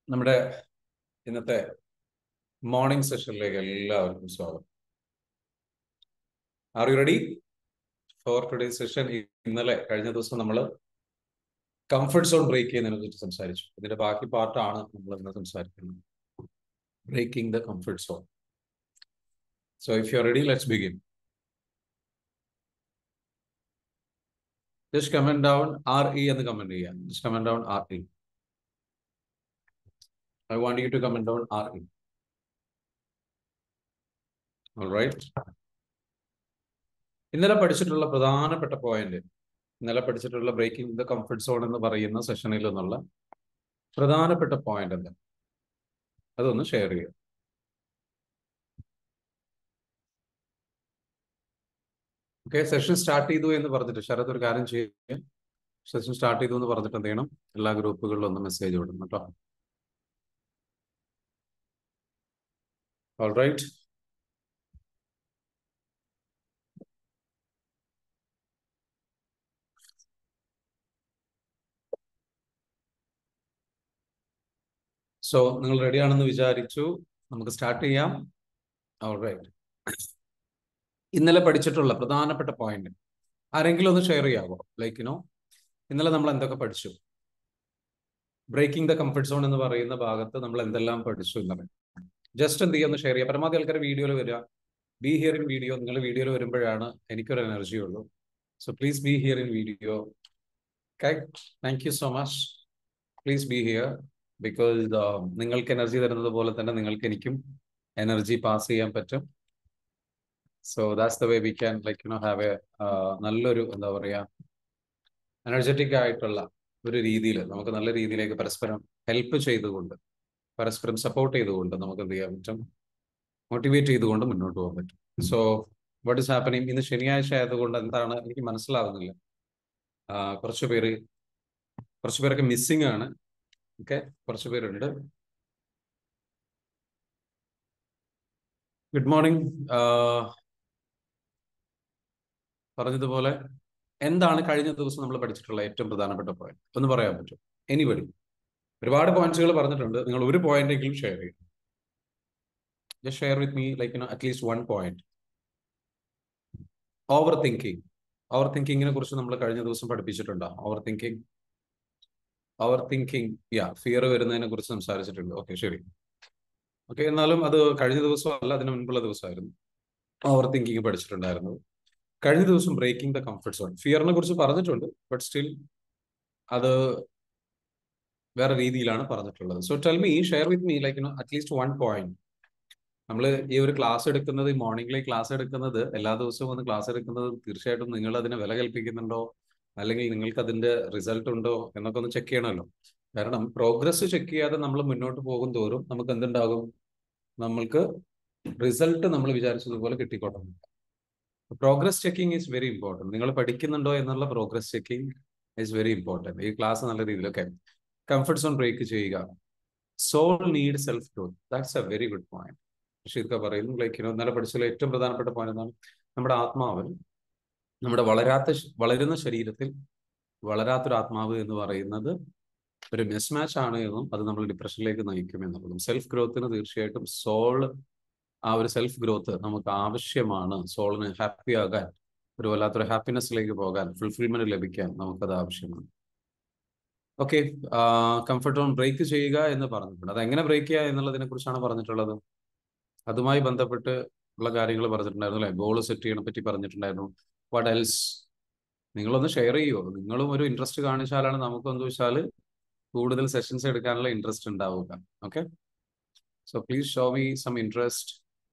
നമ്മുടെ ഇന്നത്തെ മോർണിംഗ് സെഷനിലേക്ക് എല്ലാവർക്കും സ്വാഗതം. Are you ready for today session? ഇന്നലെ കഴിഞ്ഞ ദിവസം നമ്മൾ കംഫർട്ട് സോൺ ബ്രേക്ക് ചെയ്യുന്നതിനെ കുറിച്ച് സംസാരിച്ചു. ഇതിന്റെ ബാക്കി പാർട്ടാണ് നമ്മൾ ഇന്ന് സംസാരിക്കുന്നത്, breaking the comfort zone. So if you are ready, let's begin. Just comment down RE എന്ന് കമന്റ് ചെയ്യാം. Just comment down RE. I want you to comment down RE. All right. ഇന്നലെ പഠിച്ചിട്ടുള്ള പ്രധാനപ്പെട്ട പോയിന്റ്, ഇന്നലെ പഠിച്ചിട്ടുള്ള ബ്രേക്കിംഗ് ദ കംഫർട്ട് സോൺ എന്ന് പറയുന്ന സെഷനിൽ നിന്നുള്ള പ്രധാനപ്പെട്ട പോയിന്റ് എന്താ, അതൊന്ന് ഷെയർ ചെയ്യുക. ഓക്കെ, സെഷൻ സ്റ്റാർട്ട് ചെയ്തു എന്ന് പറഞ്ഞിട്ട് ശരത് ഒരു കാര്യം ചെയ്യുക. സെഷൻ സ്റ്റാർട്ട് ചെയ്തു എന്ന് പറഞ്ഞിട്ട് എന്ത് ചെയ്യണം, എല്ലാ ഗ്രൂപ്പുകളിലും ഒന്ന് മെസ്സേജ് വിടണം കേട്ടോ. All right. സോ നിങ്ങൾ റെഡി ആണെന്ന് വിചാരിച്ചു, നമുക്ക് സ്റ്റാർട്ട് ചെയ്യാം. All right. ഇന്നലെ പഠിച്ചിട്ടുള്ള പ്രധാനപ്പെട്ട പോയിന്റ് ആരെങ്കിലും ഒന്ന് ഷെയർ ചെയ്യാവോ? ഇന്നലെ നമ്മൾ എന്തൊക്കെ പഠിച്ചു? ബ്രേക്കിംഗ് ദ കംഫർട്ട് സോൺ എന്ന് പറയുന്ന ഭാഗത്ത് നമ്മൾ എന്തെല്ലാം പഠിച്ചു ഇന്നലെ? ജസ്റ്റ് എന്ത് ചെയ്യുക, ഒന്ന് ഷെയർ ചെയ്യുക. പരമാവധി ആൾക്കാർ വീഡിയോയിൽ വരിക. Be here in video. നിങ്ങൾ വീഡിയോയിൽ വരുമ്പോഴാണ് എനിക്കൊരു എനർജി ഉള്ളൂ. So please be here in video. Okay, thank you so much. Please be here. Because നിങ്ങൾക്ക് എനർജി തരുന്നത് പോലെ തന്നെ നിങ്ങൾക്ക് എനിക്കും എനർജി പാസ് ചെയ്യാൻ പറ്റും. So that's the way we can have a നല്ലൊരു എന്താ പറയുക, എനർജറ്റിക് ആയിട്ടുള്ള ഒരു രീതിയിൽ നമുക്ക് നല്ല രീതിയിലേക്ക് പരസ്പരം ഹെൽപ്പ് ചെയ്തുകൊണ്ട്, പരസ്പരം സപ്പോർട്ട് ചെയ്തുകൊണ്ട് നമുക്ക് എന്ത് ചെയ്യാൻ പറ്റും, മോട്ടിവേറ്റ് ചെയ്തുകൊണ്ട് മുന്നോട്ട് പോകാൻ പറ്റും. So what is happening? ഇന്ന് ശനിയാഴ്ച ആയതുകൊണ്ട് എന്താണ് എനിക്ക് മനസ്സിലാവുന്നില്ല. കുറച്ച് പേരൊക്കെ മിസ്സിംഗ് ആണ്. ഓക്കെ, കുറച്ച് പേരുണ്ട്. Good morning. പറഞ്ഞതുപോലെ എന്താണ് കഴിഞ്ഞ ദിവസം നമ്മൾ പഠിച്ചിട്ടുള്ള ഏറ്റവും പ്രധാനപ്പെട്ട പോയിന്റ് ഒന്ന് പറയാൻ പറ്റും? എനിബഡി? ഒരുപാട് പോയിന്റ്സുകൾ പറഞ്ഞിട്ടുണ്ട്, നിങ്ങൾ ഒരു പോയിന്റ് എങ്കിലും ഷെയർ ചെയ്യും. Just share with me at least one point. Over തിങ്കിങ്ങിനെ കുറിച്ച് നമ്മൾ കഴിഞ്ഞ ദിവസം പഠിപ്പിച്ചിട്ടുണ്ടോ? ഓവർ തിങ്കിങ് ഫിയർ വരുന്നതിനെ കുറിച്ച് സംസാരിച്ചിട്ടുണ്ട്. ഓക്കെ, ശരി. ഓക്കെ, എന്നാലും അത് കഴിഞ്ഞ ദിവസം അല്ല, അതിന് മുൻപുള്ള ദിവസമായിരുന്നു ഓവർ തിങ്കിങ് പഠിച്ചിട്ടുണ്ടായിരുന്നത്. കഴിഞ്ഞ ദിവസം ബ്രേക്കിംഗ് ദ കംഫർട്ട് സോൺ, ഫിയറിനെ കുറിച്ച് പറഞ്ഞിട്ടുണ്ട്, ബട്ട് സ്റ്റിൽ അത് വേറെ രീതിയിലാണ് പറഞ്ഞിട്ടുള്ളത്. So tell me, share with me at least one point. നമ്മൾ ഈ ഒരു ക്ലാസ് എടുക്കുന്നത്, ഈ മോർണിംഗിലെ ക്ലാസ് എടുക്കുന്നത്, എല്ലാ ദിവസവും വന്ന് ക്ലാസ് എടുക്കുന്നത് തീർച്ചയായിട്ടും നിങ്ങൾ അതിനെ വില കൽപ്പിക്കുന്നുണ്ടോ, അല്ലെങ്കിൽ നിങ്ങൾക്ക് അതിന്റെ റിസൾട്ട് ഉണ്ടോ എന്നൊക്കെ ഒന്ന് ചെക്ക് ചെയ്യണമല്ലോ. കാരണം പ്രോഗ്രസ് ചെക്ക് ചെയ്യാതെ നമ്മൾ മുന്നോട്ട് പോകും തോറും നമുക്ക് എന്തുണ്ടാകും, നമ്മൾക്ക് റിസൾട്ട് നമ്മൾ വിചാരിച്ചതുപോലെ കിട്ടിക്കോട്ടെ. Progress checking is very important. നിങ്ങൾ പഠിക്കുന്നുണ്ടോ എന്നുള്ള progress checking is very important. ഈ ക്ലാസ് നല്ല രീതിയിലൊക്കെ കംഫർട്ട് സോൺ ബ്രേക്ക് ചെയ്യുക. Soul need self growth. That's a very good point. പക്ഷെ ഇതൊക്കെ പറയുന്നു ഇന്നലെ പഠിച്ചതിൽ ഏറ്റവും പ്രധാനപ്പെട്ട പോയിന്റ് എന്താണ്? നമ്മുടെ ആത്മാവ്, നമ്മുടെ വളരുന്ന ശരീരത്തിൽ വളരാത്തൊരു ആത്മാവ് എന്ന് പറയുന്നത് ഒരു മിസ്മാച്ച് ആണ് എന്നും അത് നമ്മൾ ഡിപ്രഷനിലേക്ക് നയിക്കും എന്നുള്ളതും. സെൽഫ് ഗ്രോത്തിന് തീർച്ചയായിട്ടും ആ ഒരു സെൽഫ് ഗ്രോത്ത് നമുക്ക് ആവശ്യമാണ്. സോളിന് ഹാപ്പി ആകാൻ, ഒരു വല്ലാത്തൊരു ഹാപ്പിനെസ്സിലേക്ക് പോകാൻ, ഫുൾഫിൽമെന്റ് ലഭിക്കാൻ നമുക്കത് ആവശ്യമാണ്. ഓക്കെ, കംഫർട്ട് സോൺ ബ്രേക്ക് ചെയ്യുക എന്ന് പറഞ്ഞിട്ടുണ്ട്. അത് എങ്ങനെ ബ്രേക്ക് ചെയ്യുക എന്നുള്ളതിനെ കുറിച്ചാണ് പറഞ്ഞിട്ടുള്ളത്. അതുമായി ബന്ധപ്പെട്ട് ഉള്ള കാര്യങ്ങൾ പറഞ്ഞിട്ടുണ്ടായിരുന്നു അല്ലെ? ഗോൾ സെറ്റ് ചെയ്യണ പറ്റി പറഞ്ഞിട്ടുണ്ടായിരുന്നു. What else? നിങ്ങളൊന്ന് ഷെയർ ചെയ്യുമോ? നിങ്ങളും ഒരു ഇൻട്രസ്റ്റ് കാണിച്ചാലാണ് നമുക്കെന്ത് വെച്ചാൽ കൂടുതൽ സെഷൻസ് എടുക്കാനുള്ള ഇൻട്രസ്റ്റ് ഉണ്ടാവുക. Okay, so please show me some interest.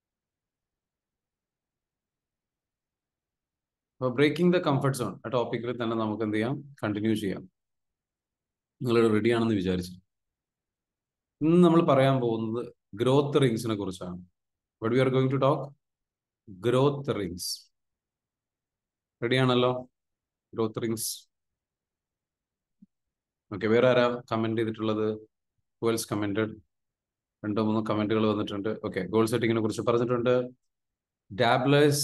അപ്പോൾ ബ്രേക്കിംഗ് ദ കംഫർട്ട് സോൺ ആ ടോപ്പിക്കിൽ തന്നെ നമുക്ക് എന്ത് ചെയ്യാം, കണ്ടിന്യൂ ചെയ്യാം. നിങ്ങൾ റെഡി ആണെന്ന് വിചാരിച്ചു. ഇന്ന് നമ്മൾ പറയാൻ പോകുന്നത് ഗ്രോത്ത് റിങ്സിനെ കുറിച്ചാണ്. What we are going to talk? Growth rings. Ready ആണല്ലോ? Growth rings. ഓക്കെ, വേറെ ആരാ കമന്റ് ചെയ്തിട്ടുള്ളത്? Who else commented? 2-3 കമന്റുകൾ വന്നിട്ടുണ്ട്. ഓക്കെ, ഗോൾ സെറ്റിങ്ങിനെ കുറിച്ച് പറഞ്ഞിട്ടുണ്ട്. ഡാബ്ലേഴ്സ്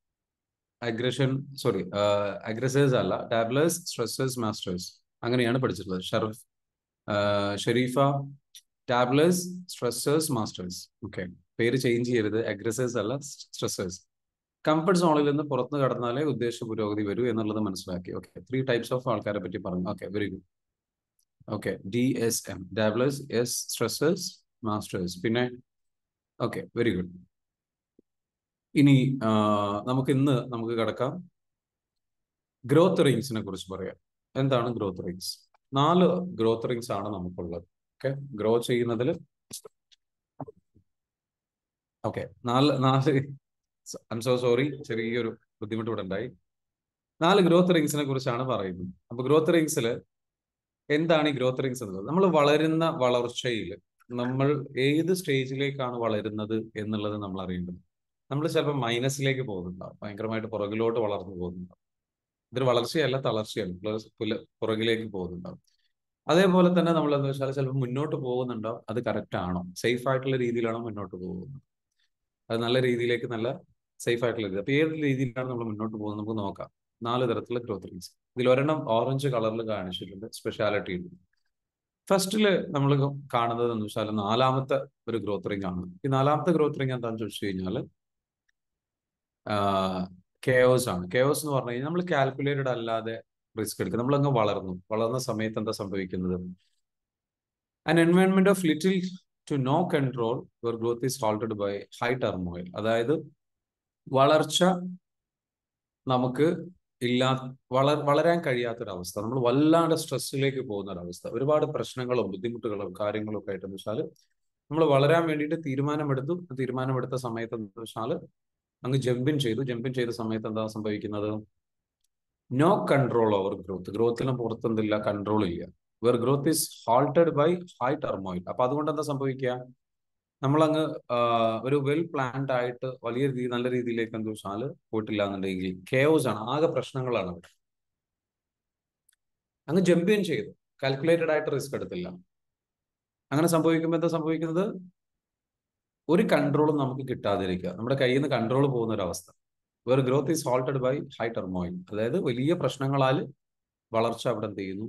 അഗ്രസേഴ്സ് അല്ല, ഡാബ്ലേഴ്സ് സ്ട്രെസ്സേഴ്സ് മാസ്റ്റേഴ്സ്, അങ്ങനെയാണ് പഠിച്ചിട്ടുള്ളത്. Sherifa dabblers, stressors, masters. Okay, പേര് ചേഞ്ച് ചെയ്യരുത്. അഗ്രസേഴ്സ് അല്ല, സ്ട്രെസ്സേഴ്സ്. കംഫർട്ട് സോണിൽ നിന്ന് പുറത്ത് കടന്നാലേ ഉദ്ദേശ പുരോഗതി വരൂ എന്നുള്ളത് മനസ്സിലാക്കി. ഓക്കെ, 3 types ഓഫ് ആൾക്കാരെ പറ്റി പറഞ്ഞു. Okay, very good. Okay, DSM, dabblers, S stressors, masters. പിന്നെ ഓക്കെ, വെരി ഗുഡ്. ഇനി നമുക്ക് കിടക്കാം ഗ്രോത്ത് റിങ്സിനെ കുറിച്ച് പറയാം. എന്താണ് ഗ്രോത്ത് റിങ്സ്? 4 ഗ്രോത്ത് റിങ്സ് ആണ് നമുക്കുള്ളത്. ഓക്കെ, ഗ്രോ ചെയ്യുന്നതിൽ okay 4 I'm so sorry, ചെറിയൊരു ബുദ്ധിമുട്ട് ഇവിടെ ഉണ്ടായി. 4 ഗ്രോത്ത് റിങ്സിനെ കുറിച്ചാണ് പറയുന്നത്. അപ്പൊ ഗ്രോത്ത് റിങ്സിൽ എന്താണ് ഈ ഗ്രോത്ത് റിങ്സ് എന്നുള്ളത്? നമ്മൾ വളരുന്ന വളർച്ചയിൽ നമ്മൾ ഏത് സ്റ്റേജിലേക്കാണ് വളരുന്നത് എന്നുള്ളത് നമ്മൾ അറിയേണ്ടത്. നമ്മൾ ചിലപ്പോൾ മൈനസിലേക്ക് പോകുന്നുണ്ടാവും, ഭയങ്കരമായിട്ട് പുറകിലോട്ട് വളർന്നു പോകുന്നുണ്ടാവും. ഇതൊരു വളർച്ചയല്ല, തളർച്ചയല്ല, പുറകിലേക്ക് പോകുന്നുണ്ടാവും. അതേപോലെ തന്നെ നമ്മൾ എന്താ വെച്ചാൽ ചിലപ്പോൾ മുന്നോട്ട് പോകുന്നുണ്ടാവും. അത് കറക്റ്റ് ആണോ, സേഫ് ആയിട്ടുള്ള രീതിയിലാണോ മുന്നോട്ട് പോകുന്നത്, അത് നല്ല രീതിയിലേക്ക്, നല്ല സേഫ് ആയിട്ടുള്ള രീതി. അപ്പൊ ഏത് രീതിയിലാണ് നമ്മൾ മുന്നോട്ട് പോകുന്നത് നമുക്ക് നോക്കാം. 4 തരത്തിലുള്ള ഗ്രോത്ത് റിങ്സ്. ഇതിൽ ഒരെണ്ണം ഓറഞ്ച് കളറിൽ കാണിച്ചിട്ടുണ്ട്, സ്പെഷ്യാലിറ്റി ഉണ്ട്. ഫസ്റ്റില് നമ്മൾ കാണുന്നത് എന്ന് വെച്ചാൽ 4ാമത്തെ ഒരു ഗ്രോത്ത് റിംഗ് ആണ്. ഈ 4ാമത്തെ ഗ്രോത്ത് റിംഗ് എന്താണെന്ന് ചോദിച്ചു കഴിഞ്ഞാൽ കെയോസ് ആണ്. കെയോസ് എന്ന് പറഞ്ഞു കഴിഞ്ഞാൽ നമ്മൾ കാൽക്കുലേറ്റഡ് അല്ലാതെ റിസ്ക് എടുക്കുക. നമ്മളങ്ങ് വളർന്ന സമയത്ത് എന്താ സംഭവിക്കുന്നത്? An environment of little to no control where growth is halted by high turmoil. അതായത് വളർച്ച നമുക്ക് വളരാൻ കഴിയാത്തൊരവസ്ഥ, നമ്മൾ വല്ലാണ്ട് സ്ട്രെസ്സിലേക്ക് പോകുന്ന ഒരവസ്ഥ, ഒരുപാട് പ്രശ്നങ്ങളും ബുദ്ധിമുട്ടുകളും കാര്യങ്ങളും ഒക്കെ ആയിട്ടെന്ന് വെച്ചാൽ നമ്മൾ വളരാൻ വേണ്ടിയിട്ട് തീരുമാനമെടുത്ത സമയത്ത് എന്താ വെച്ചാൽ അങ്ങ് ജമ്പിൻ ചെയ്ത സമയത്ത് എന്താ സംഭവിക്കുന്നത്? നോ കൺട്രോൾ ഓവർ ഗ്രോത്തിനും പുറത്തെന്തില്ല, കൺട്രോൾ ഇല്ല. Where growth is halted by high turmoil. അപ്പൊ അതുകൊണ്ട് എന്താ സംഭവിക്കുക? നമ്മളങ്ങ് ഒരു വെൽ പ്ലാൻഡ് ആയിട്ട് നല്ല രീതിയിലേക്ക് എന്താ വെച്ചാൽ പോയിട്ടില്ല എന്നുണ്ടെങ്കിൽ കെയോസ് ആണ്, ആകെ പ്രശ്നങ്ങളാണ് അവിടെ. അങ്ങ് ജമ്പിൻ ചെയ്തു, കാൽക്കുലേറ്റഡ് ആയിട്ട് റിസ്ക് എടുത്തില്ല. അങ്ങനെ സംഭവിക്കുമ്പോൾ എന്താ സംഭവിക്കുന്നത്? ഒരു കൺട്രോളും നമുക്ക് കിട്ടാതിരിക്കുക, നമ്മുടെ കയ്യിൽ നിന്ന് കൺട്രോൾ പോകുന്ന ഒരു അവസ്ഥ. Where growth is halted by high turmoil, അതായത് വലിയ പ്രശ്നങ്ങളാൽ വളർച്ച അവിടെ എന്ത് ചെയ്യുന്നു?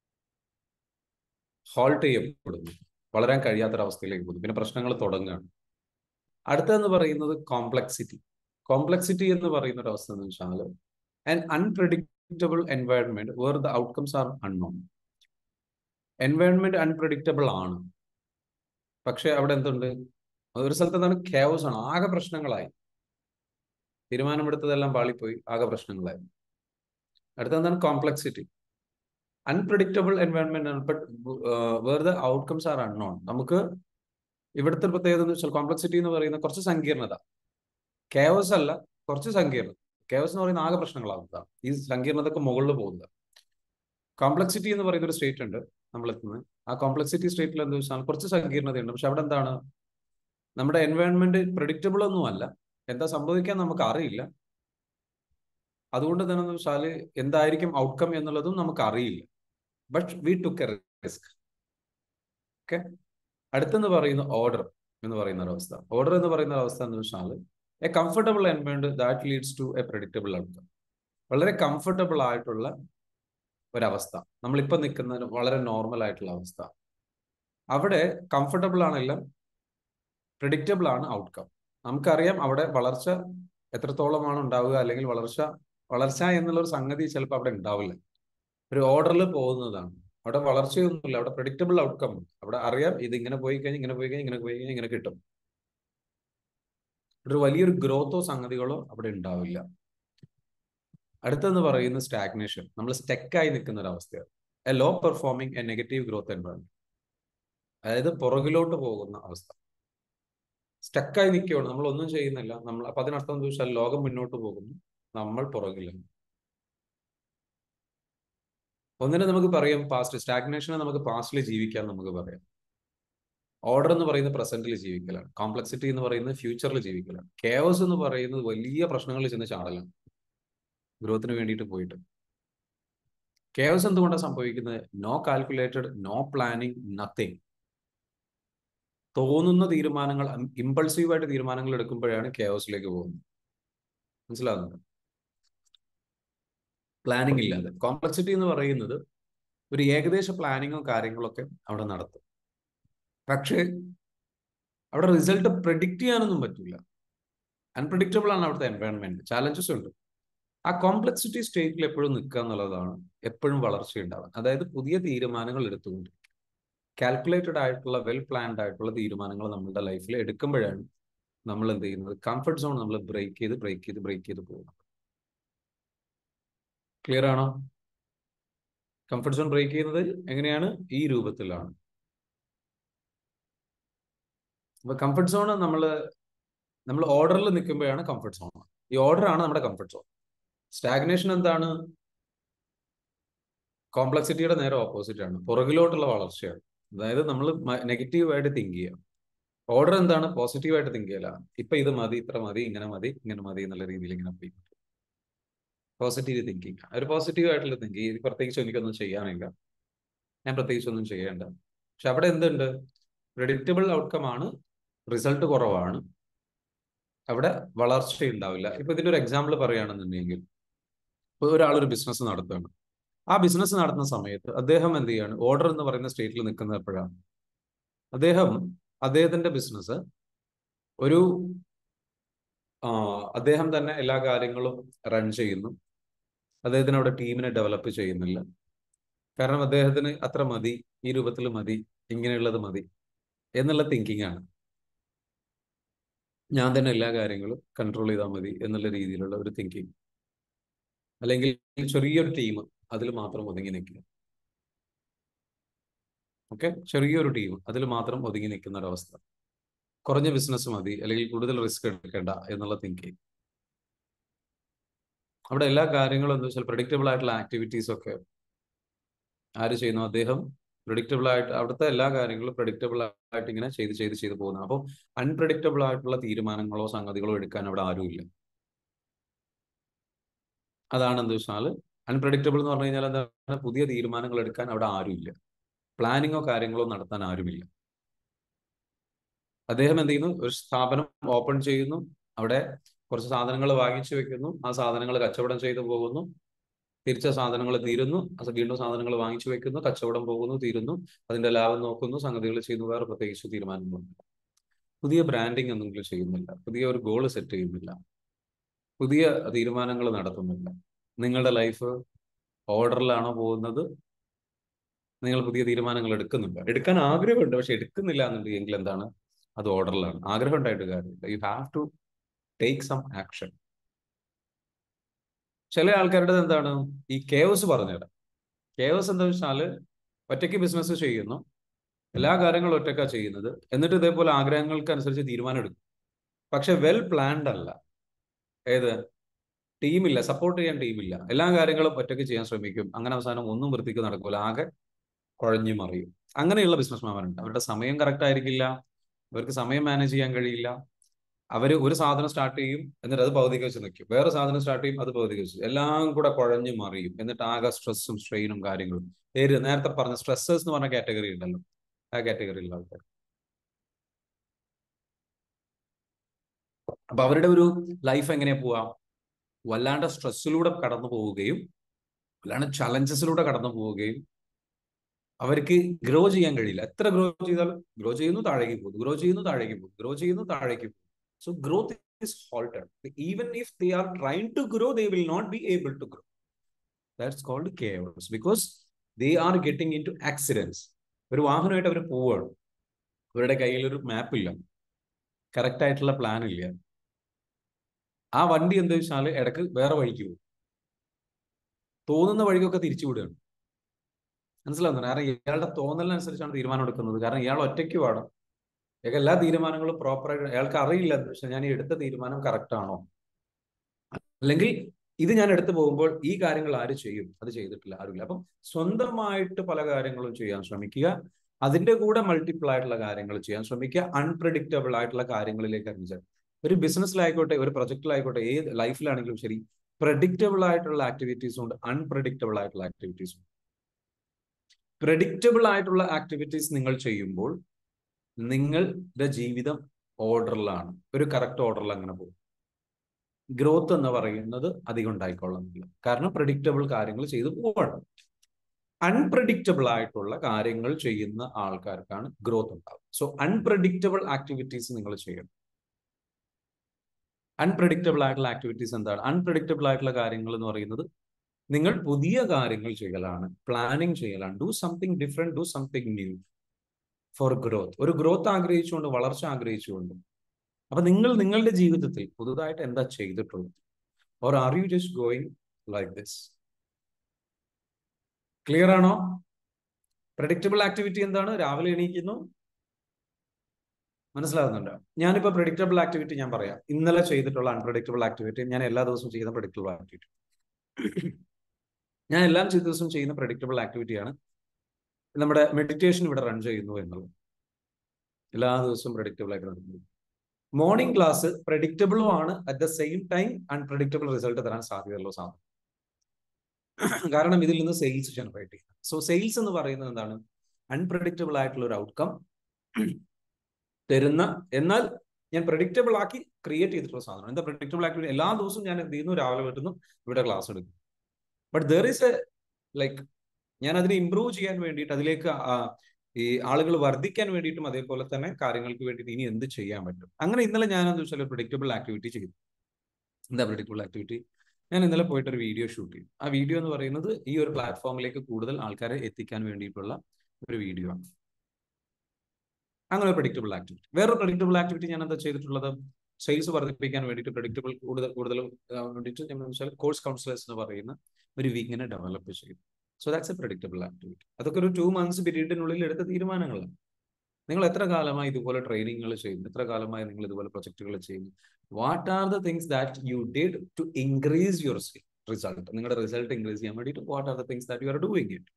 ഹോൾട്ട് ചെയ്യപ്പെടുന്നു, വളരാൻ കഴിയാത്തൊരവസ്ഥയിലേക്ക് പോകുന്നു. പിന്നെ പ്രശ്നങ്ങൾ തുടങ്ങുകയാണ്. അടുത്തതെന്ന് പറയുന്നത് കോംപ്ലക്സിറ്റി. കോംപ്ലക്സിറ്റി എന്ന് പറയുന്ന ഒരു അവസ്ഥ എന്ന് വെച്ചാൽ an unpredictable environment where the outcomes are unknown. Environment unpredictable ആണ്, പക്ഷെ അവിടെ എന്തുണ്ട്? ഒരു സ്ഥലത്ത് എന്താണ്? കെയോസ് ആണ്, ആകെ പ്രശ്നങ്ങളായി, തീരുമാനമെടുത്തതെല്ലാം പാളിപ്പോയി, ആകെ പ്രശ്നങ്ങളായി. അടുത്തെന്താണ്? Complexity. Unpredictable environment but where the outcomes are unknown. നമുക്ക് ഇവിടുത്തെ പ്രത്യേകത എന്ന് വെച്ചാൽ കോംപ്ലക്സിറ്റി എന്ന് പറയുന്ന കുറച്ച് സങ്കീർണത, കെയോസ് അല്ല, കുറച്ച് സങ്കീർണത. കെയോസ് എന്ന് പറയുന്ന ആകെ പ്രശ്നങ്ങളാകുക, ഈ സങ്കീർണതക്ക് മുകളിൽ പോകുക. കോംപ്ലക്സിറ്റി എന്ന് പറയുന്ന ഒരു സ്റ്റേറ്റ് ഉണ്ട് നമ്മൾ എത്തുന്നത്. ആ കോംപ്ലക്സിറ്റി സ്റ്റേറ്റിൽ എന്താ വെച്ചാൽ കുറച്ച് സങ്കീർണതയുണ്ട്, പക്ഷെ അവിടെ എന്താണ്? നമ്മുടെ എൻവയൺമെന്റ് പ്രെഡിക്റ്റബിൾ ഒന്നും അല്ല, എന്താ സംഭവിക്കാൻ നമുക്ക് അറിയില്ല. അതുകൊണ്ട് തന്നെ എന്ന് വെച്ചാൽ എന്തായിരിക്കും ഔട്ട്കം എന്നുള്ളതും നമുക്ക് അറിയില്ല. But we took a risk. Okay, അടുത്തെന്ന് പറയുന്ന ഓർഡർ എന്ന് പറയുന്ന ഒരവസ്ഥ. ഓർഡർ എന്ന് പറയുന്ന അവസ്ഥ എന്ന് വെച്ചാൽ a comfortable environment that leads to a predictable outcome. വളരെ കംഫർട്ടബിൾ ആയിട്ടുള്ള ഒരവസ്ഥ, നമ്മളിപ്പോൾ നിൽക്കുന്ന വളരെ നോർമൽ ആയിട്ടുള്ള അവസ്ഥ. അവിടെ കംഫർട്ടബിൾ ആണെല്ലാം, പ്രെഡിക്റ്റബിൾ ആണ് ഔട്ട്കം. നമുക്കറിയാം അവിടെ വളർച്ച എത്രത്തോളമാണ് ഉണ്ടാവുക, അല്ലെങ്കിൽ വളർച്ച എന്നുള്ള ഒരു സംഗതി ചിലപ്പോൾ അവിടെ ഉണ്ടാവില്ല. ഒരു ഓർഡറിൽ പോകുന്നതാണ്. അവിടെ വളർച്ചയൊന്നുമില്ല, അവിടെ പ്രെഡിക്റ്റബിൾ ഔട്ട്കം. അവിടെ അറിയാം ഇത് ഇങ്ങനെ പോയി കഴിഞ്ഞാൽ ഇങ്ങനെ കിട്ടും. ഒരു വലിയൊരു ഗ്രോത്തോ സംഗതികളോ അവിടെ ഉണ്ടാവില്ല. അടുത്തെന്ന് പറയുന്ന സ്റ്റാഗ്നേഷൻ, നമ്മൾ സ്റ്റെക്കായി നിൽക്കുന്ന ഒരു അവസ്ഥയാണ്. A low performing a negative growth environment, അതായത് പുറകിലോട്ട് പോകുന്ന അവസ്ഥ. സ്റ്റക്കായി നിൽക്കുകയാണ്, നമ്മൾ ഒന്നും ചെയ്യുന്നില്ല. അപ്പൊ അതിനർത്ഥം എന്താ വെച്ചാൽ ലോകം മുന്നോട്ട് പോകുന്നു, നമ്മൾ പുറകിലാണ്. ഒന്നിനെ നമുക്ക് പറയാം പാസ്റ്റ്, സ്റ്റാഗ്നേഷനെ നമുക്ക് പാസ്റ്റിൽ ജീവിക്കാൻ നമുക്ക് പറയാം. ഓർഡർ എന്ന് പറയുന്നത് പ്രസന്റിൽ ജീവിക്കലാണ്. കോംപ്ലക്സിറ്റി എന്ന് പറയുന്നത് ഫ്യൂച്ചറിൽ ജീവിക്കലാണ്. കെയോസ് എന്ന് പറയുന്നത് വലിയ പ്രശ്നങ്ങളിൽ ചെന്ന് ചാടലാണ്, ഗ്രോത്തിന് വേണ്ടിയിട്ട് പോയിട്ട്. കെയോസ് എന്തുകൊണ്ടാണ് സംഭവിക്കുന്നത്? No calculated, no planning, nothing. തോന്നുന്ന തീരുമാനങ്ങൾ, ഇമ്പൾസീവായിട്ട് തീരുമാനങ്ങൾ എടുക്കുമ്പോഴാണ് കെയോസിലേക്ക് പോകുന്നത്. മനസ്സിലാകുന്നുണ്ട്? പ്ലാനിങ് ഇല്ലാതെ. കോംപ്ലക്സിറ്റി എന്ന് പറയുന്നത് ഒരു ഏകദേശ പ്ലാനിങ്ങും കാര്യങ്ങളൊക്കെ അവിടെ നടത്തും. പക്ഷേ അവിടെ റിസൾട്ട് പ്രെഡിക്റ്റ് ചെയ്യാനൊന്നും പറ്റില്ല. അൺപ്രഡിക്റ്റബിൾ ആണ് അവിടുത്തെ എൻവയോൺമെന്റ്. ചാലഞ്ചസ് ഉണ്ട്. ആ കോംപ്ലക്സിറ്റി സ്റ്റേറ്റിൽ എപ്പോഴും നിൽക്കുക എന്നുള്ളതാണ് എപ്പോഴും വളർച്ചയുണ്ടാവുക. അതായത് പുതിയ തീരുമാനങ്ങൾ എടുത്തുകൊണ്ട് കാൽക്കുലേറ്റഡ് ആയിട്ടുള്ള വെൽ പ്ലാൻഡ് ആയിട്ടുള്ള തീരുമാനങ്ങൾ നമ്മളുടെ ലൈഫിൽ എടുക്കുമ്പോഴാണ് നമ്മൾ എന്ത് ചെയ്യുന്നത്, കംഫർട്ട് സോൺ നമ്മൾ ബ്രേക്ക് ചെയ്ത് പോകുന്നത്. ക്ലിയർ ആണോ? കംഫർട്ട് സോൺ ബ്രേക്ക് ചെയ്യുന്നത് എങ്ങനെയാണ്? ഈ രൂപത്തിലാണ്. അപ്പൊ കംഫർട്ട് സോൺ നമ്മൾ ഓർഡറിൽ നിൽക്കുമ്പോഴാണ് കംഫർട്ട് സോൺ. ഈ ഓർഡർ ആണ് നമ്മുടെ കംഫർട്ട് സോൺ. സ്റ്റാഗ്നേഷൻ എന്താണ്? കോംപ്ലക്സിറ്റിയുടെ നേരെ ഓപ്പോസിറ്റ് ആണ്, പുറകിലോട്ടുള്ള വളർച്ചയാണ്. അതായത് നമ്മൾ നെഗറ്റീവായിട്ട് തിങ്ക് ചെയ്യുക. ഓർഡർ എന്താണ്? പോസിറ്റീവായിട്ട് തിങ്ക് ചെയ്യല. ഇപ്പൊ ഇത് മതി, ഇത്ര മതി, ഇങ്ങനെ മതി എന്നുള്ള രീതിയിൽ ഇങ്ങനെ പോയി. പോസിറ്റീവ് തിങ്കിങ്, ഒരു പോസിറ്റീവ് ആയിട്ടുള്ള തിങ്കിങ്. പ്രത്യേകിച്ച് എനിക്കൊന്നും ചെയ്യാനില്ല, ഞാൻ പ്രത്യേകിച്ച് ഒന്നും ചെയ്യേണ്ട. പക്ഷെ അവിടെ എന്തുണ്ട്? പ്രെഡിക്റ്റബിൾ ഔട്ട്കം ആണ്, റിസൾട്ട് കുറവാണ്, അവിടെ വളർച്ച ഉണ്ടാവില്ല. ഇപ്പൊ ഇതിന്റെ ഒരു എക്സാമ്പിൾ പറയുകയാണെന്നുണ്ടെങ്കിൽ, ഇപ്പൊ ഒരാളൊരു ബിസിനസ് നടത്തുകയാണ്. ആ ബിസിനസ് നടത്തുന്ന സമയത്ത് അദ്ദേഹം എന്ത് ചെയ്യാണ്? ഓർഡർ എന്ന് പറയുന്ന സ്റ്റേറ്റിൽ നിൽക്കുന്നത് എപ്പോഴാണ്? അദ്ദേഹത്തിന്റെ ബിസിനസ് ഒരു അദ്ദേഹം തന്നെ എല്ലാ കാര്യങ്ങളും റൺ ചെയ്യുന്നു. അദ്ദേഹത്തിന് അവിടെ ടീമിനെ ഡെവലപ്പ് ചെയ്യുന്നില്ല. കാരണം അദ്ദേഹത്തിന് അത്ര മതി, ഈ രൂപത്തിൽ മതി, ഇങ്ങനെയുള്ളത് മതി എന്നുള്ള തിങ്കിങ് ആണ്. ഞാൻ തന്നെ എല്ലാ കാര്യങ്ങളും കൺട്രോൾ ചെയ്താൽ മതി എന്നുള്ള രീതിയിലുള്ള ഒരു തിങ്കിങ്. അല്ലെങ്കിൽ ചെറിയൊരു ടീം, അതിൽ മാത്രം ഒതുങ്ങി നിൽക്കുക. ഓക്കെ, ചെറിയൊരു ടീം, അതിൽ മാത്രം ഒതുങ്ങി നിൽക്കുന്ന ഒരവസ്ഥ. കുറഞ്ഞ ബിസിനസ് മതി, അല്ലെങ്കിൽ കൂടുതൽ റിസ്ക് എടുക്കേണ്ട എന്നുള്ള തിങ്കിങ്. അവിടെ എല്ലാ കാര്യങ്ങളും എന്താ വെച്ചാൽ പ്രഡിക്റ്റബിൾ ആയിട്ടുള്ള ആക്ടിവിറ്റീസ് ഒക്കെ ആര് ചെയ്യുന്നു? അദ്ദേഹം. പ്രഡിക്റ്റബിൾ ആയിട്ട് അവിടുത്തെ എല്ലാ കാര്യങ്ങളും പ്രഡിക്റ്റബിൾ ആയിട്ട് ഇങ്ങനെ ചെയ്ത് പോകുന്നത്. അപ്പോൾ അൺപ്രഡിക്റ്റബിൾ ആയിട്ടുള്ള തീരുമാനങ്ങളോ സംഗതികളോ എടുക്കാൻ അവിടെ ആരുമില്ല. അതാണ് എന്താ വെച്ചാൽ അൺപ്രഡിക്റ്റബിൾ എന്ന് പറഞ്ഞു കഴിഞ്ഞാൽ എന്താണ്? പുതിയ തീരുമാനങ്ങൾ എടുക്കാൻ അവിടെ ആരുമില്ല. പ്ലാനിങ്ങോ കാര്യങ്ങളോ നടത്താൻ ആരുമില്ല. അദ്ദേഹം എന്ത് ചെയ്യുന്നു? ഒരു സ്ഥാപനം ഓപ്പൺ ചെയ്യുന്നു, അവിടെ കുറച്ച് സാധനങ്ങൾ വാങ്ങിച്ചു വെക്കുന്നു, ആ സാധനങ്ങൾ കച്ചവടം ചെയ്തു പോകുന്നു, തിരിച്ച സാധനങ്ങൾ തീരുന്നു, വീണ്ടും സാധനങ്ങൾ വാങ്ങിച്ചു വെക്കുന്നു, കച്ചവടം പോകുന്നു, തീരുന്നു, അതിന്റെ ലാഭം നോക്കുന്നു, സംഗതികൾ ചെയ്യുന്നു. വേറെ പ്രത്യേകിച്ച് തീരുമാനങ്ങളുണ്ട്. പുതിയ ബ്രാൻഡിങ് ഒന്നും ചെയ്യുന്നില്ല, പുതിയ ഒരു ഗോൾ സെറ്റ് ചെയ്യുന്നില്ല, പുതിയ തീരുമാനങ്ങൾ നടത്തുന്നില്ല. നിങ്ങളുടെ ലൈഫ് ഓർഡറിലാണോ പോകുന്നത്? നിങ്ങൾ പുതിയ തീരുമാനങ്ങൾ എടുക്കുന്നില്ല. എടുക്കാൻ ആഗ്രഹമുണ്ട്, പക്ഷെ എടുക്കുന്നില്ല എന്നുണ്ടെങ്കിൽ എന്താണ്? അത് ഓർഡറിലാണ്. ആഗ്രഹം ഉണ്ടായിട്ട് കാര്യമില്ല. You have to take some action. ചില ആൾക്കാരുടെ എന്താണ്? ഈ കേവസ് പറഞ്ഞുതരാം. കേവസ് എന്താ വെച്ചാല് ഒറ്റയ്ക്ക് ബിസിനസ് ചെയ്യുന്നു, എല്ലാ കാര്യങ്ങളും ഒറ്റയ്ക്കാ ചെയ്യുന്നത്, എന്നിട്ട് ഇതേപോലെ ആഗ്രഹങ്ങൾക്ക് അനുസരിച്ച് തീരുമാനം എടുക്കും. പക്ഷെ വെൽ പ്ലാൻഡ് അല്ല. ഏത്? ടീമില്ല, സപ്പോർട്ട് ചെയ്യാൻ ടീമില്ല, എല്ലാ കാര്യങ്ങളും ഒറ്റയ്ക്ക് ചെയ്യാൻ ശ്രമിക്കും. അങ്ങനെ അവസാനം ഒന്നും വൃത്തിക്ക് നടക്കൂല, ആകെ കുഴഞ്ഞു മറിയും. അങ്ങനെയുള്ള ബിസിനസ്മാരുണ്ട്. അവരുടെ സമയം കറക്റ്റ് ആയിരിക്കില്ല, അവർക്ക് സമയം മാനേജ് ചെയ്യാൻ കഴിയില്ല. അവർ ഒരു സാധനം സ്റ്റാർട്ട് ചെയ്യും, എന്നിട്ട് അത് പകുതിക്ക് വെച്ച് നിൽക്കും. വേറെ സാധനം സ്റ്റാർട്ട് ചെയ്യും, അത് പകുതിക്ക് വെച്ച്, എല്ലാം കൂടെ കുഴഞ്ഞു മറിയും. എന്നിട്ട് ആകെ സ്ട്രെസ്സും സ്ട്രെയിനും കാര്യങ്ങളും. നേരത്തെ പറഞ്ഞ സ്ട്രെസ്സേഴ്സ് എന്ന് പറഞ്ഞ കാറ്റഗറി ഉണ്ടല്ലോ, ആ കാറ്റഗറിയിലുള്ള ആൾക്കാർ. അപ്പൊ അവരുടെ ഒരു ലൈഫ് എങ്ങനെയാ പോവാ? വല്ലാണ്ട് സ്ട്രെസ്സിലൂടെ കടന്നു പോവുകയും വല്ലാണ്ട് ചലഞ്ചസിലൂടെ കടന്നു പോവുകയും അവർക്ക് ഗ്രോ ചെയ്യാൻ കഴിയില്ല. എത്ര ഗ്രോ ചെയ്താലും ഗ്രോ ചെയ്യുന്നു, താഴേക്ക് പോകുന്നു, ഗ്രോ ചെയ്യുന്നു, താഴേക്ക് പോകുന്നു, ഗ്രോ ചെയ്യുന്നു, താഴേക്ക് പോകുന്നു. So growth is halted. Even if they are trying to grow, they will not be able to grow. That's called chaos because they are getting into accidents. ഒരു വാഹനമായിട്ട് അവർ പോവുകയാണ്, അവരുടെ കയ്യിൽ ഒരു മാപ്പ് ഇല്ല, കറക്റ്റ് ആയിട്ടുള്ള പ്ലാൻ ഇല്ല. ആ വണ്ടി എന്താ വെച്ചാൽ ഇടക്ക് വേറെ വഴിക്ക് പോകും, തോന്നുന്ന വഴിക്കൊക്കെ തിരിച്ചു വിടുകയാണ്. മനസ്സിലാവുന്നു? കാരണം ഇയാളുടെ തോന്നലിനനുസരിച്ചാണ് തീരുമാനം എടുക്കുന്നത്. കാരണം ഇയാൾ ഒറ്റയ്ക്ക് പാടും, ഇയാൾക്ക് എല്ലാ തീരുമാനങ്ങളും പ്രോപ്പറായിട്ട് അയാൾക്ക് അറിയില്ല. പക്ഷെ ഞാൻ ഈ എടുത്ത തീരുമാനം കറക്റ്റ് ആണോ, അല്ലെങ്കിൽ ഇത് ഞാൻ എടുത്തു പോകുമ്പോൾ ഈ കാര്യങ്ങൾ ആര് ചെയ്യും? അത് ചെയ്തിട്ടില്ല, ആരുമില്ല. അപ്പം സ്വന്തമായിട്ട് പല കാര്യങ്ങളും ചെയ്യാൻ ശ്രമിക്കുക, അതിന്റെ കൂടെ മൾട്ടിപ്പിൾ ആയിട്ടുള്ള കാര്യങ്ങൾ ചെയ്യാൻ ശ്രമിക്കുക. അൺപ്രഡിക്റ്റബിൾ ആയിട്ടുള്ള കാര്യങ്ങളിലേക്ക് ഇറങ്ങിച്ചാൽ ഒരു ബിസിനസ്സിലായിക്കോട്ടെ, ഒരു പ്രൊജക്റ്റിലായിക്കോട്ടെ, ഏത് ലൈഫിലാണെങ്കിലും ശരി, പ്രഡിക്റ്റബിൾ ആയിട്ടുള്ള ആക്ടിവിറ്റീസും ഉണ്ട്, അൺപ്രഡിക്റ്റബിൾ ആയിട്ടുള്ള ആക്ടിവിറ്റീസും. പ്രഡിക്റ്റബിൾ ആയിട്ടുള്ള ആക്ടിവിറ്റീസ് നിങ്ങൾ ചെയ്യുമ്പോൾ നിങ്ങളുടെ ജീവിതം ഓർഡറിലാണ്, ഒരു കറക്റ്റ് ഓർഡറിൽ അങ്ങനെ പോകും. ഗ്രോത്ത് എന്ന് പറയുന്നത് അധികം ഉണ്ടായിക്കൊള്ളുന്നില്ല, കാരണം പ്രഡിക്റ്റബിൾ കാര്യങ്ങൾ ചെയ്തു പോവാണ്. അൺപ്രഡിക്റ്റബിൾ ആയിട്ടുള്ള കാര്യങ്ങൾ ചെയ്യുന്ന ആൾക്കാർക്കാണ് ഗ്രോത്ത് ഉണ്ടാവുക. സോ അൺപ്രഡിക്റ്റബിൾ ആക്ടിവിറ്റീസ് നിങ്ങൾ ചെയ്യണം. അൺപ്രഡിക്റ്റബിൾ ആയിട്ടുള്ള ആക്ടിവിറ്റീസ് എന്താണ്? അൺപ്രഡിക്റ്റബിൾ ആയിട്ടുള്ള കാര്യങ്ങൾ എന്ന് പറയുന്നത് നിങ്ങൾ പുതിയ കാര്യങ്ങൾ ചെയ്യലാണ്, പ്ലാനിങ് ചെയ്യലാണ്. Do something different, do something new for growth. ഒരു ഗ്രോത്ത് ആഗ്രഹിച്ചുകൊണ്ട്, വളർച്ച ആഗ്രഹിച്ചുകൊണ്ട്. അപ്പൊ നിങ്ങൾ നിങ്ങളുടെ ജീവിതത്തിൽ പുതുതായിട്ട് എന്താ ചെയ്തിട്ടുള്ളത്? Or are you just going like this? Clear ആണോ? പ്രഡിക്റ്റബിൾ ആക്ടിവിറ്റി എന്താണ്? രാവിലെ എണീക്കുന്നു, മനസ്സിലാകുന്നുണ്ടോ? ഞാനിപ്പോ പ്രഡിക്റ്റബിൾ ആക്ടിവിറ്റി ഞാൻ പറയാം. ഇന്നലെ ചെയ്തിട്ടുള്ള അൺപ്രഡിക്റ്റബിൾ ആക്ടിവിറ്റി ഞാൻ എല്ലാ ദിവസവും ചെയ്യുന്ന പ്രഡിക്റ്റബിൾ ആക്ടിവിറ്റി. ഞാൻ എല്ലാ ദിവസവും ചെയ്യുന്ന പ്രഡിക്റ്റബിൾ ആക്ടിവിറ്റിയാണ് നമ്മുടെ മെഡിറ്റേഷൻ ഇവിടെ റൺ ചെയ്യുന്നു എന്നുള്ളത്. എല്ലാ ദിവസവും പ്രഡിക്റ്റബിൾ ആയിട്ട് നടക്കുന്നു. മോർണിംഗ് ക്ലാസ് പ്രഡിക്റ്റബിളും ആണ്, at the same time unpredictable result തരാൻ സാധ്യതയുള്ള സാധനം. കാരണം ഇതിൽ നിന്ന് സെയിൽസ് ജനറേറ്റ് ചെയ്യുന്നത്. സോ സെയിൽസ് എന്ന് പറയുന്നത് എന്താണ്? അൺപ്രഡിക്റ്റബിൾ ആയിട്ടുള്ള ഒരു ഔട്ട്കം തരുന്ന, എന്നാൽ ഞാൻ പ്രഡിക്റ്റബിൾ ആക്കി ക്രിയേറ്റ് ചെയ്തിട്ടുള്ള സാധനം. എന്താ പ്രഡിക്റ്റബിൾ ആക്ടിവിറ്റി? എല്ലാ ദിവസവും ഞാൻ എന്ത് ചെയ്യുന്നു? രാവിലെ വരുന്നു, ഇവിടെ ക്ലാസ് എടുക്കും. But there is a like, ഞാൻ അതിനെ ഇംപ്രൂവ് ചെയ്യാൻ വേണ്ടിയിട്ട്, അതിലേക്ക് ഈ ആളുകൾ വർദ്ധിക്കാൻ വേണ്ടിയിട്ടും അതേപോലെ തന്നെ കാര്യങ്ങൾക്ക് വേണ്ടിയിട്ട് ഇനി എന്ത് ചെയ്യാൻ പറ്റും. അങ്ങനെ ഇന്നലെ ഞാൻ എന്താ വെച്ചാൽ പ്രഡിക്റ്റബിൾ ആക്ടിവിറ്റി ചെയ്തു. എന്താ പ്രഡിക്റ്റബിൾ ആക്ടിവിറ്റി? ഞാൻ ഇന്നലെ പോയിട്ട് ഒരു വീഡിയോ ഷൂട്ട് ചെയ്തു. ആ വീഡിയോ എന്ന് പറയുന്നത് ഈ ഒരു പ്ലാറ്റ്ഫോമിലേക്ക് കൂടുതൽ ആൾക്കാരെ എത്തിക്കാൻ വേണ്ടിയിട്ടുള്ള ഒരു വീഡിയോ ആണ്. അങ്ങനെ ഒരു പ്രഡിക്റ്റബിൾ ആക്ടിവിറ്റി. വേറൊരു പ്രഡിക്റ്റബിൾ ആക്ടിവിറ്റി ഞാൻ എന്താ ചെയ്തിട്ടുള്ളത്? സെയിൽസ് വർദ്ധിപ്പിക്കാൻ വേണ്ടിയിട്ട് പ്രഡിക്റ്റബിൾ കൂടുതലും വേണ്ടിയിട്ട് ഞാൻ വെച്ചാൽ കോഴ്സ് കൗൺസിലേഴ്സ് എന്ന് പറയുന്ന ഒരു വിങ്ങിനെ ഡെവലപ്പ് ചെയ്തു. So that's a predictable activity. അതൊക്കെ ഒരു 2 months പീരീഡിനുള്ളിൽ എടുത്ത തീരുമാനങ്ങളാണ്. നിങ്ങൾ എത്ര കാലമായി ഇതുപോലെ ട്രെയിനിങ്ങുകൾ ചെയ്യുന്നു? എത്ര കാലമായി നിങ്ങൾ ഇതുപോലെ പ്രൊജക്ടുകൾ ചെയ്യുന്നു? What are the things that you did to increase your result? നിങ്ങളുടെ റിസൾട്ട് ഇൻക്രീസ് ചെയ്യാൻ വേണ്ടിയിട്ട് what are the things that you are doing it?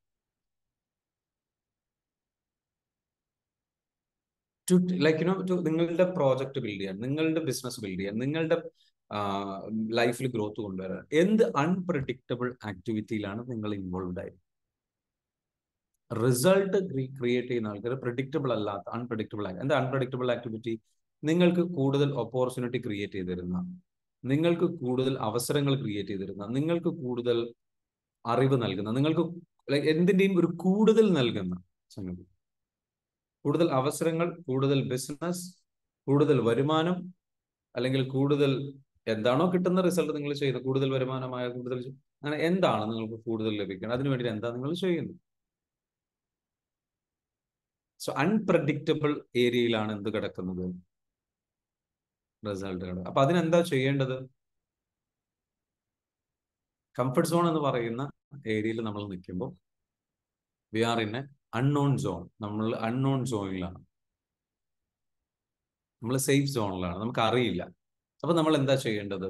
To like you know, to നിങ്ങളുടെ പ്രോജക്റ്റ് ബിൽഡ് ചെയ്യാൻ, നിങ്ങളുടെ ബിസിനസ് ബിൽഡ് ചെയ്യാൻ, നിങ്ങളുടെ ലൈഫിൽ growth കൊണ്ടുവരാൻ എന്ത് അൺപ്രഡിക്റ്റബിൾ ആക്ടിവിറ്റിയിലാണ് നിങ്ങൾ ഇൻവോൾവ് ആയത്? റിസൾട്ട് ക്രിയേറ്റ് ചെയ്യുന്ന ആൾക്കാർ പ്രിഡിക്റ്റബിൾ അല്ലാത്ത അൺപ്രഡിക്റ്റബിൾ. എന്താ അൺപ്രഡിക്റ്റബിൾ ആക്ടിവിറ്റി? നിങ്ങൾക്ക് കൂടുതൽ ഓപ്പർച്യൂണിറ്റി ക്രിയേറ്റ് ചെയ്തിരുന്ന, നിങ്ങൾക്ക് കൂടുതൽ അവസരങ്ങൾ ക്രിയേറ്റ് ചെയ്തിരുന്ന, നിങ്ങൾക്ക് കൂടുതൽ അറിവ് നൽകുന്ന, നിങ്ങൾക്ക് എന്തിൻ്റെയും ഒരു കൂടുതൽ നൽകുന്ന സംഗതി. കൂടുതൽ അവസരങ്ങൾ, കൂടുതൽ ബിസിനസ്, കൂടുതൽ വരുമാനം, അല്ലെങ്കിൽ കൂടുതൽ എന്താണോ കിട്ടുന്ന റിസൾട്ട് നിങ്ങൾ ചെയ്യുന്നത്, കൂടുതൽ വരുമാനമായ കൂടുതൽ, അങ്ങനെ എന്താണ് നിങ്ങൾക്ക് കൂടുതൽ ലഭിക്കുന്നത്, അതിനു വേണ്ടി എന്താ നിങ്ങൾ ചെയ്യുന്നത്? സോ അൺപ്രഡിക്റ്റബിൾ ഏരിയയിലാണ് എന്ത് കിടക്കുന്നത്? റിസൾട്ടുകൾ. അപ്പൊ അതിനെന്താ ചെയ്യേണ്ടത്? കംഫർട്ട് സോൺ എന്ന് പറയുന്ന ഏരിയയിൽ നമ്മൾ നിൽക്കുമ്പോൾ we are in a unknown zone. നമ്മൾ അൺനോൺ സോണിലാണ്, നമ്മൾ സേഫ് സോണിലാണ്, നമുക്ക് അറിയില്ല. അപ്പൊ നമ്മൾ എന്താ ചെയ്യേണ്ടത്?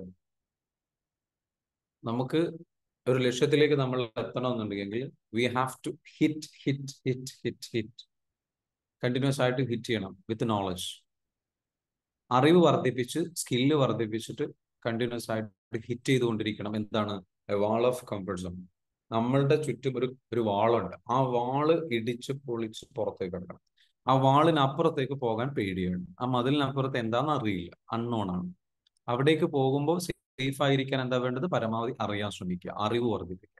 നമുക്ക് ഒരു ലക്ഷ്യത്തിലേക്ക് നമ്മൾ എത്തണമെന്നുണ്ടെങ്കിൽ we have to hit hit hit hit hit continuous ആയിട്ട് ഹിറ്റ് ചെയ്യണം വിത്ത് നോളജ്. അറിവ് വർദ്ധിപ്പിച്ച്, സ്കില്ല് വർദ്ധിപ്പിച്ചിട്ട് കണ്ടിന്യൂസ് ആയിട്ട് ഹിറ്റ് ചെയ്തുകൊണ്ടിരിക്കണം. എന്താണ്? A wall of comfort zone. നമ്മളുടെ ചുറ്റും ഒരു വാളുണ്ട്. ആ വാള് ഇടിച്ച് പൊളിച്ച് പുറത്തേക്ക് എടുക്കണം. ആ വാളിനപ്പുറത്തേക്ക് പോകാൻ പേടിയാണ്. ആ മതിലിനപ്പുറത്ത് എന്താണെന്ന് അറിയില്ല, അൺനോൺ ആണ്. അവിടേക്ക് പോകുമ്പോൾ സേഫ് ആയിരിക്കാൻ എന്താ വേണ്ടത്? പരമാവധി അറിയാൻ ശ്രമിക്കുക, അറിവ് വർദ്ധിപ്പിക്കുക,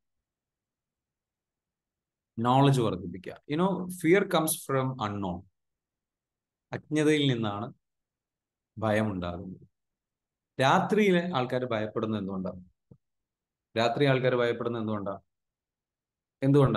നോളജ് വർദ്ധിപ്പിക്കുക. You know, fear comes from unknown. അജ്ഞതയിൽ നിന്നാണ് ഭയം ഉണ്ടാകുന്നത്. രാത്രിയിലെ ആൾക്കാർ ഭയപ്പെടുന്നത് എന്തുകൊണ്ടാണ്? രാത്രി ആൾക്കാർ ഭയപ്പെടുന്നത് എന്തുകൊണ്ടാ? എന്തുകൊണ്ടാ?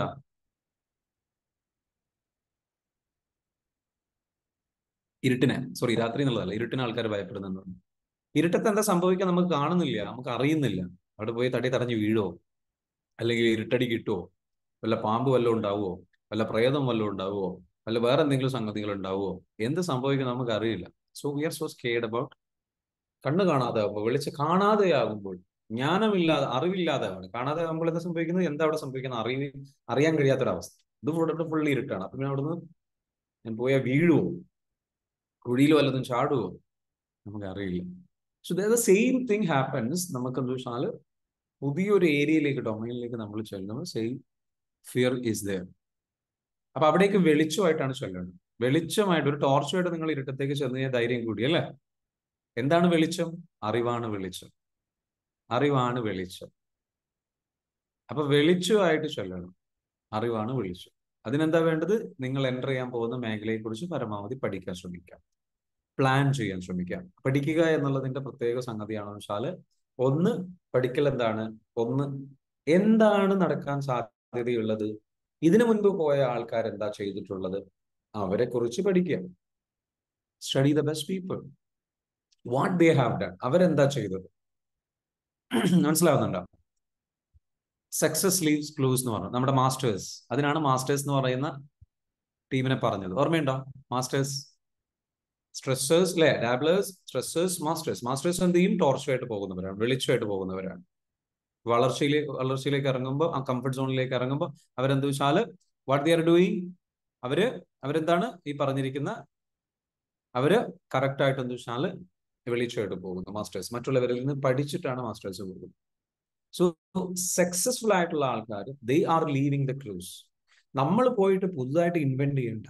രാത്രി എന്നുള്ളതല്ല, ഇരുട്ടിന് ആൾക്കാർ ഭയപ്പെടുന്നത് എന്തുകൊണ്ട്? ഇരുട്ടത്ത് എന്താ സംഭവിക്കാൻ നമുക്ക് കാണുന്നില്ല, നമുക്ക് അറിയുന്നില്ല. അവിടെ പോയി തടി തടഞ്ഞ് വീഴുവോ, അല്ലെങ്കിൽ ഇരുട്ടടി കിട്ടുവോ, വല്ല പാമ്പ് വല്ലതും ഉണ്ടാവുമോ, വല്ല പ്രേതം വല്ലതും ഉണ്ടാവുമോ, വല്ല വേറെ എന്തെങ്കിലും സംഗതികൾ ഉണ്ടാവുമോ, എന്ത് സംഭവിക്കും നമുക്ക് അറിയില്ല. So we are so scared about. കണ്ണ് കാണാതെ ആകുമ്പോൾ, കാണാതെ ആകുമ്പോൾ, ജ്ഞാനമില്ലാതെ, അറിവില്ലാതെ ആണ്. കാണാതെ ആകുമ്പോൾ എന്താ സംഭവിക്കുന്നത്? എന്താ അവിടെ സംഭവിക്കുന്നത്? അറിയാൻ കഴിയാത്തൊരവസ്ഥ. ഇത് ഫുള്ളി ഇരുട്ടാണ്. അപ്പൊ പിന്നെ അവിടുന്ന് ഞാൻ പോയാൽ വീഴുവോ, കുഴിയിൽ വല്ലതും ചാടുവോ, നമുക്ക് അറിയില്ല. So the same thing happens. നമുക്ക് എന്താ വെച്ചാൽ പുതിയൊരു ഏരിയയിലേക്ക്, ഡൊമൈനിലേക്ക് നമ്മൾ ചെല്ലുമ്പോൾ സെയിം ഫിയർ ഈസ് ദയർ. അപ്പൊ അവിടേക്ക് വെളിച്ചമായിട്ടാണ് ചെല്ലേണ്ടത്. വെളിച്ചമായിട്ട് ഒരു ടോർച്ചുമായിട്ട് നിങ്ങൾ ഇരുട്ടത്തേക്ക് ചെന്ന് കഴിഞ്ഞാൽ ധൈര്യം കൂടി അല്ലേ? എന്താണ് വെളിച്ചം? അറിവാണ് വെളിച്ചം. അറിവാണ് വെളിച്ചം. അപ്പൊ വെളിച്ചമായിട്ട് ചെല്ലണം. അറിവാണ് വെളിച്ചം. അതിനെന്താ വേണ്ടത്? നിങ്ങൾ എൻ്റർ ചെയ്യാൻ പോകുന്ന മേഖലയെക്കുറിച്ച് പരമാവധി പഠിക്കാൻ ശ്രമിക്കാം, പ്ലാൻ ചെയ്യാൻ ശ്രമിക്കാം. പഠിക്കുക എന്നുള്ളതിന്റെ പ്രത്യേക സംഗതിയാണെന്ന് വെച്ചാൽ, ഒന്ന് പഠിക്കൽ എന്താണ്, ഒന്ന് എന്താണ് നടക്കാൻ സാധ്യതയുള്ളത്, ഇതിനു മുൻപ് പോയ ആൾക്കാർ എന്താ ചെയ്തിട്ടുള്ളത്, അവരെ കുറിച്ച് പഠിക്കുക. Study the best people, what they have done, അവരെന്താ ചെയ്തത്. മനസ്സിലാവുന്നുണ്ടോ? സക്സസ് ലീവ്സ് ക്ലൂസ് എന്ന് പറഞ്ഞു നമ്മുടെ മാസ്റ്റേഴ്സ്. അതിനാണ് മാസ്റ്റേഴ്സ് എന്ന് പറയുന്ന ടീമിനെ പറഞ്ഞത്. ഓർമ്മയുണ്ടോ? മാസ്റ്റേഴ്സ്, സ്ട്രെസ്സേഴ്സ് അല്ലെ, ഡാബ്ലേഴ്സ്, സ്ട്രെസ്സേഴ്സ്, മാസ്റ്റേഴ്സ്. മാസ്റ്റേഴ്സ് എന്ത് ചെയ്യും? ടോർച്ചുമായിട്ട് പോകുന്നവരാണ്, വെളിച്ചമായിട്ട് പോകുന്നവരാണ്. വളർച്ചയിലേക്ക് ഇറങ്ങുമ്പോൾ, ആ കംഫർട്ട് സോണിലേക്ക് ഇറങ്ങുമ്പോൾ അവരെന്ത് വെച്ചാൽ വാട്ട് ദേ ആർ ഡൂയിങ്, അവരെന്താണ് ഈ പറഞ്ഞിരിക്കുന്ന, അവര് കറക്റ്റ് ആയിട്ട് എന്ത് വെച്ചാൽ വെളിച്ചമായിട്ട് പോകുന്നു. മാസ്റ്റേഴ്സ് മറ്റുള്ളവരിൽ നിന്ന് പഠിച്ചിട്ടാണ് മാസ്റ്റേഴ്സ് പോകുന്നത്. സോ സക്സസ്ഫുൾ ആയിട്ടുള്ള ആൾക്കാർ they are leaving the clues. നമ്മൾ പോയിട്ട് പുതുതായിട്ട് ഇൻവെന്റ് ചെയ്യേണ്ട.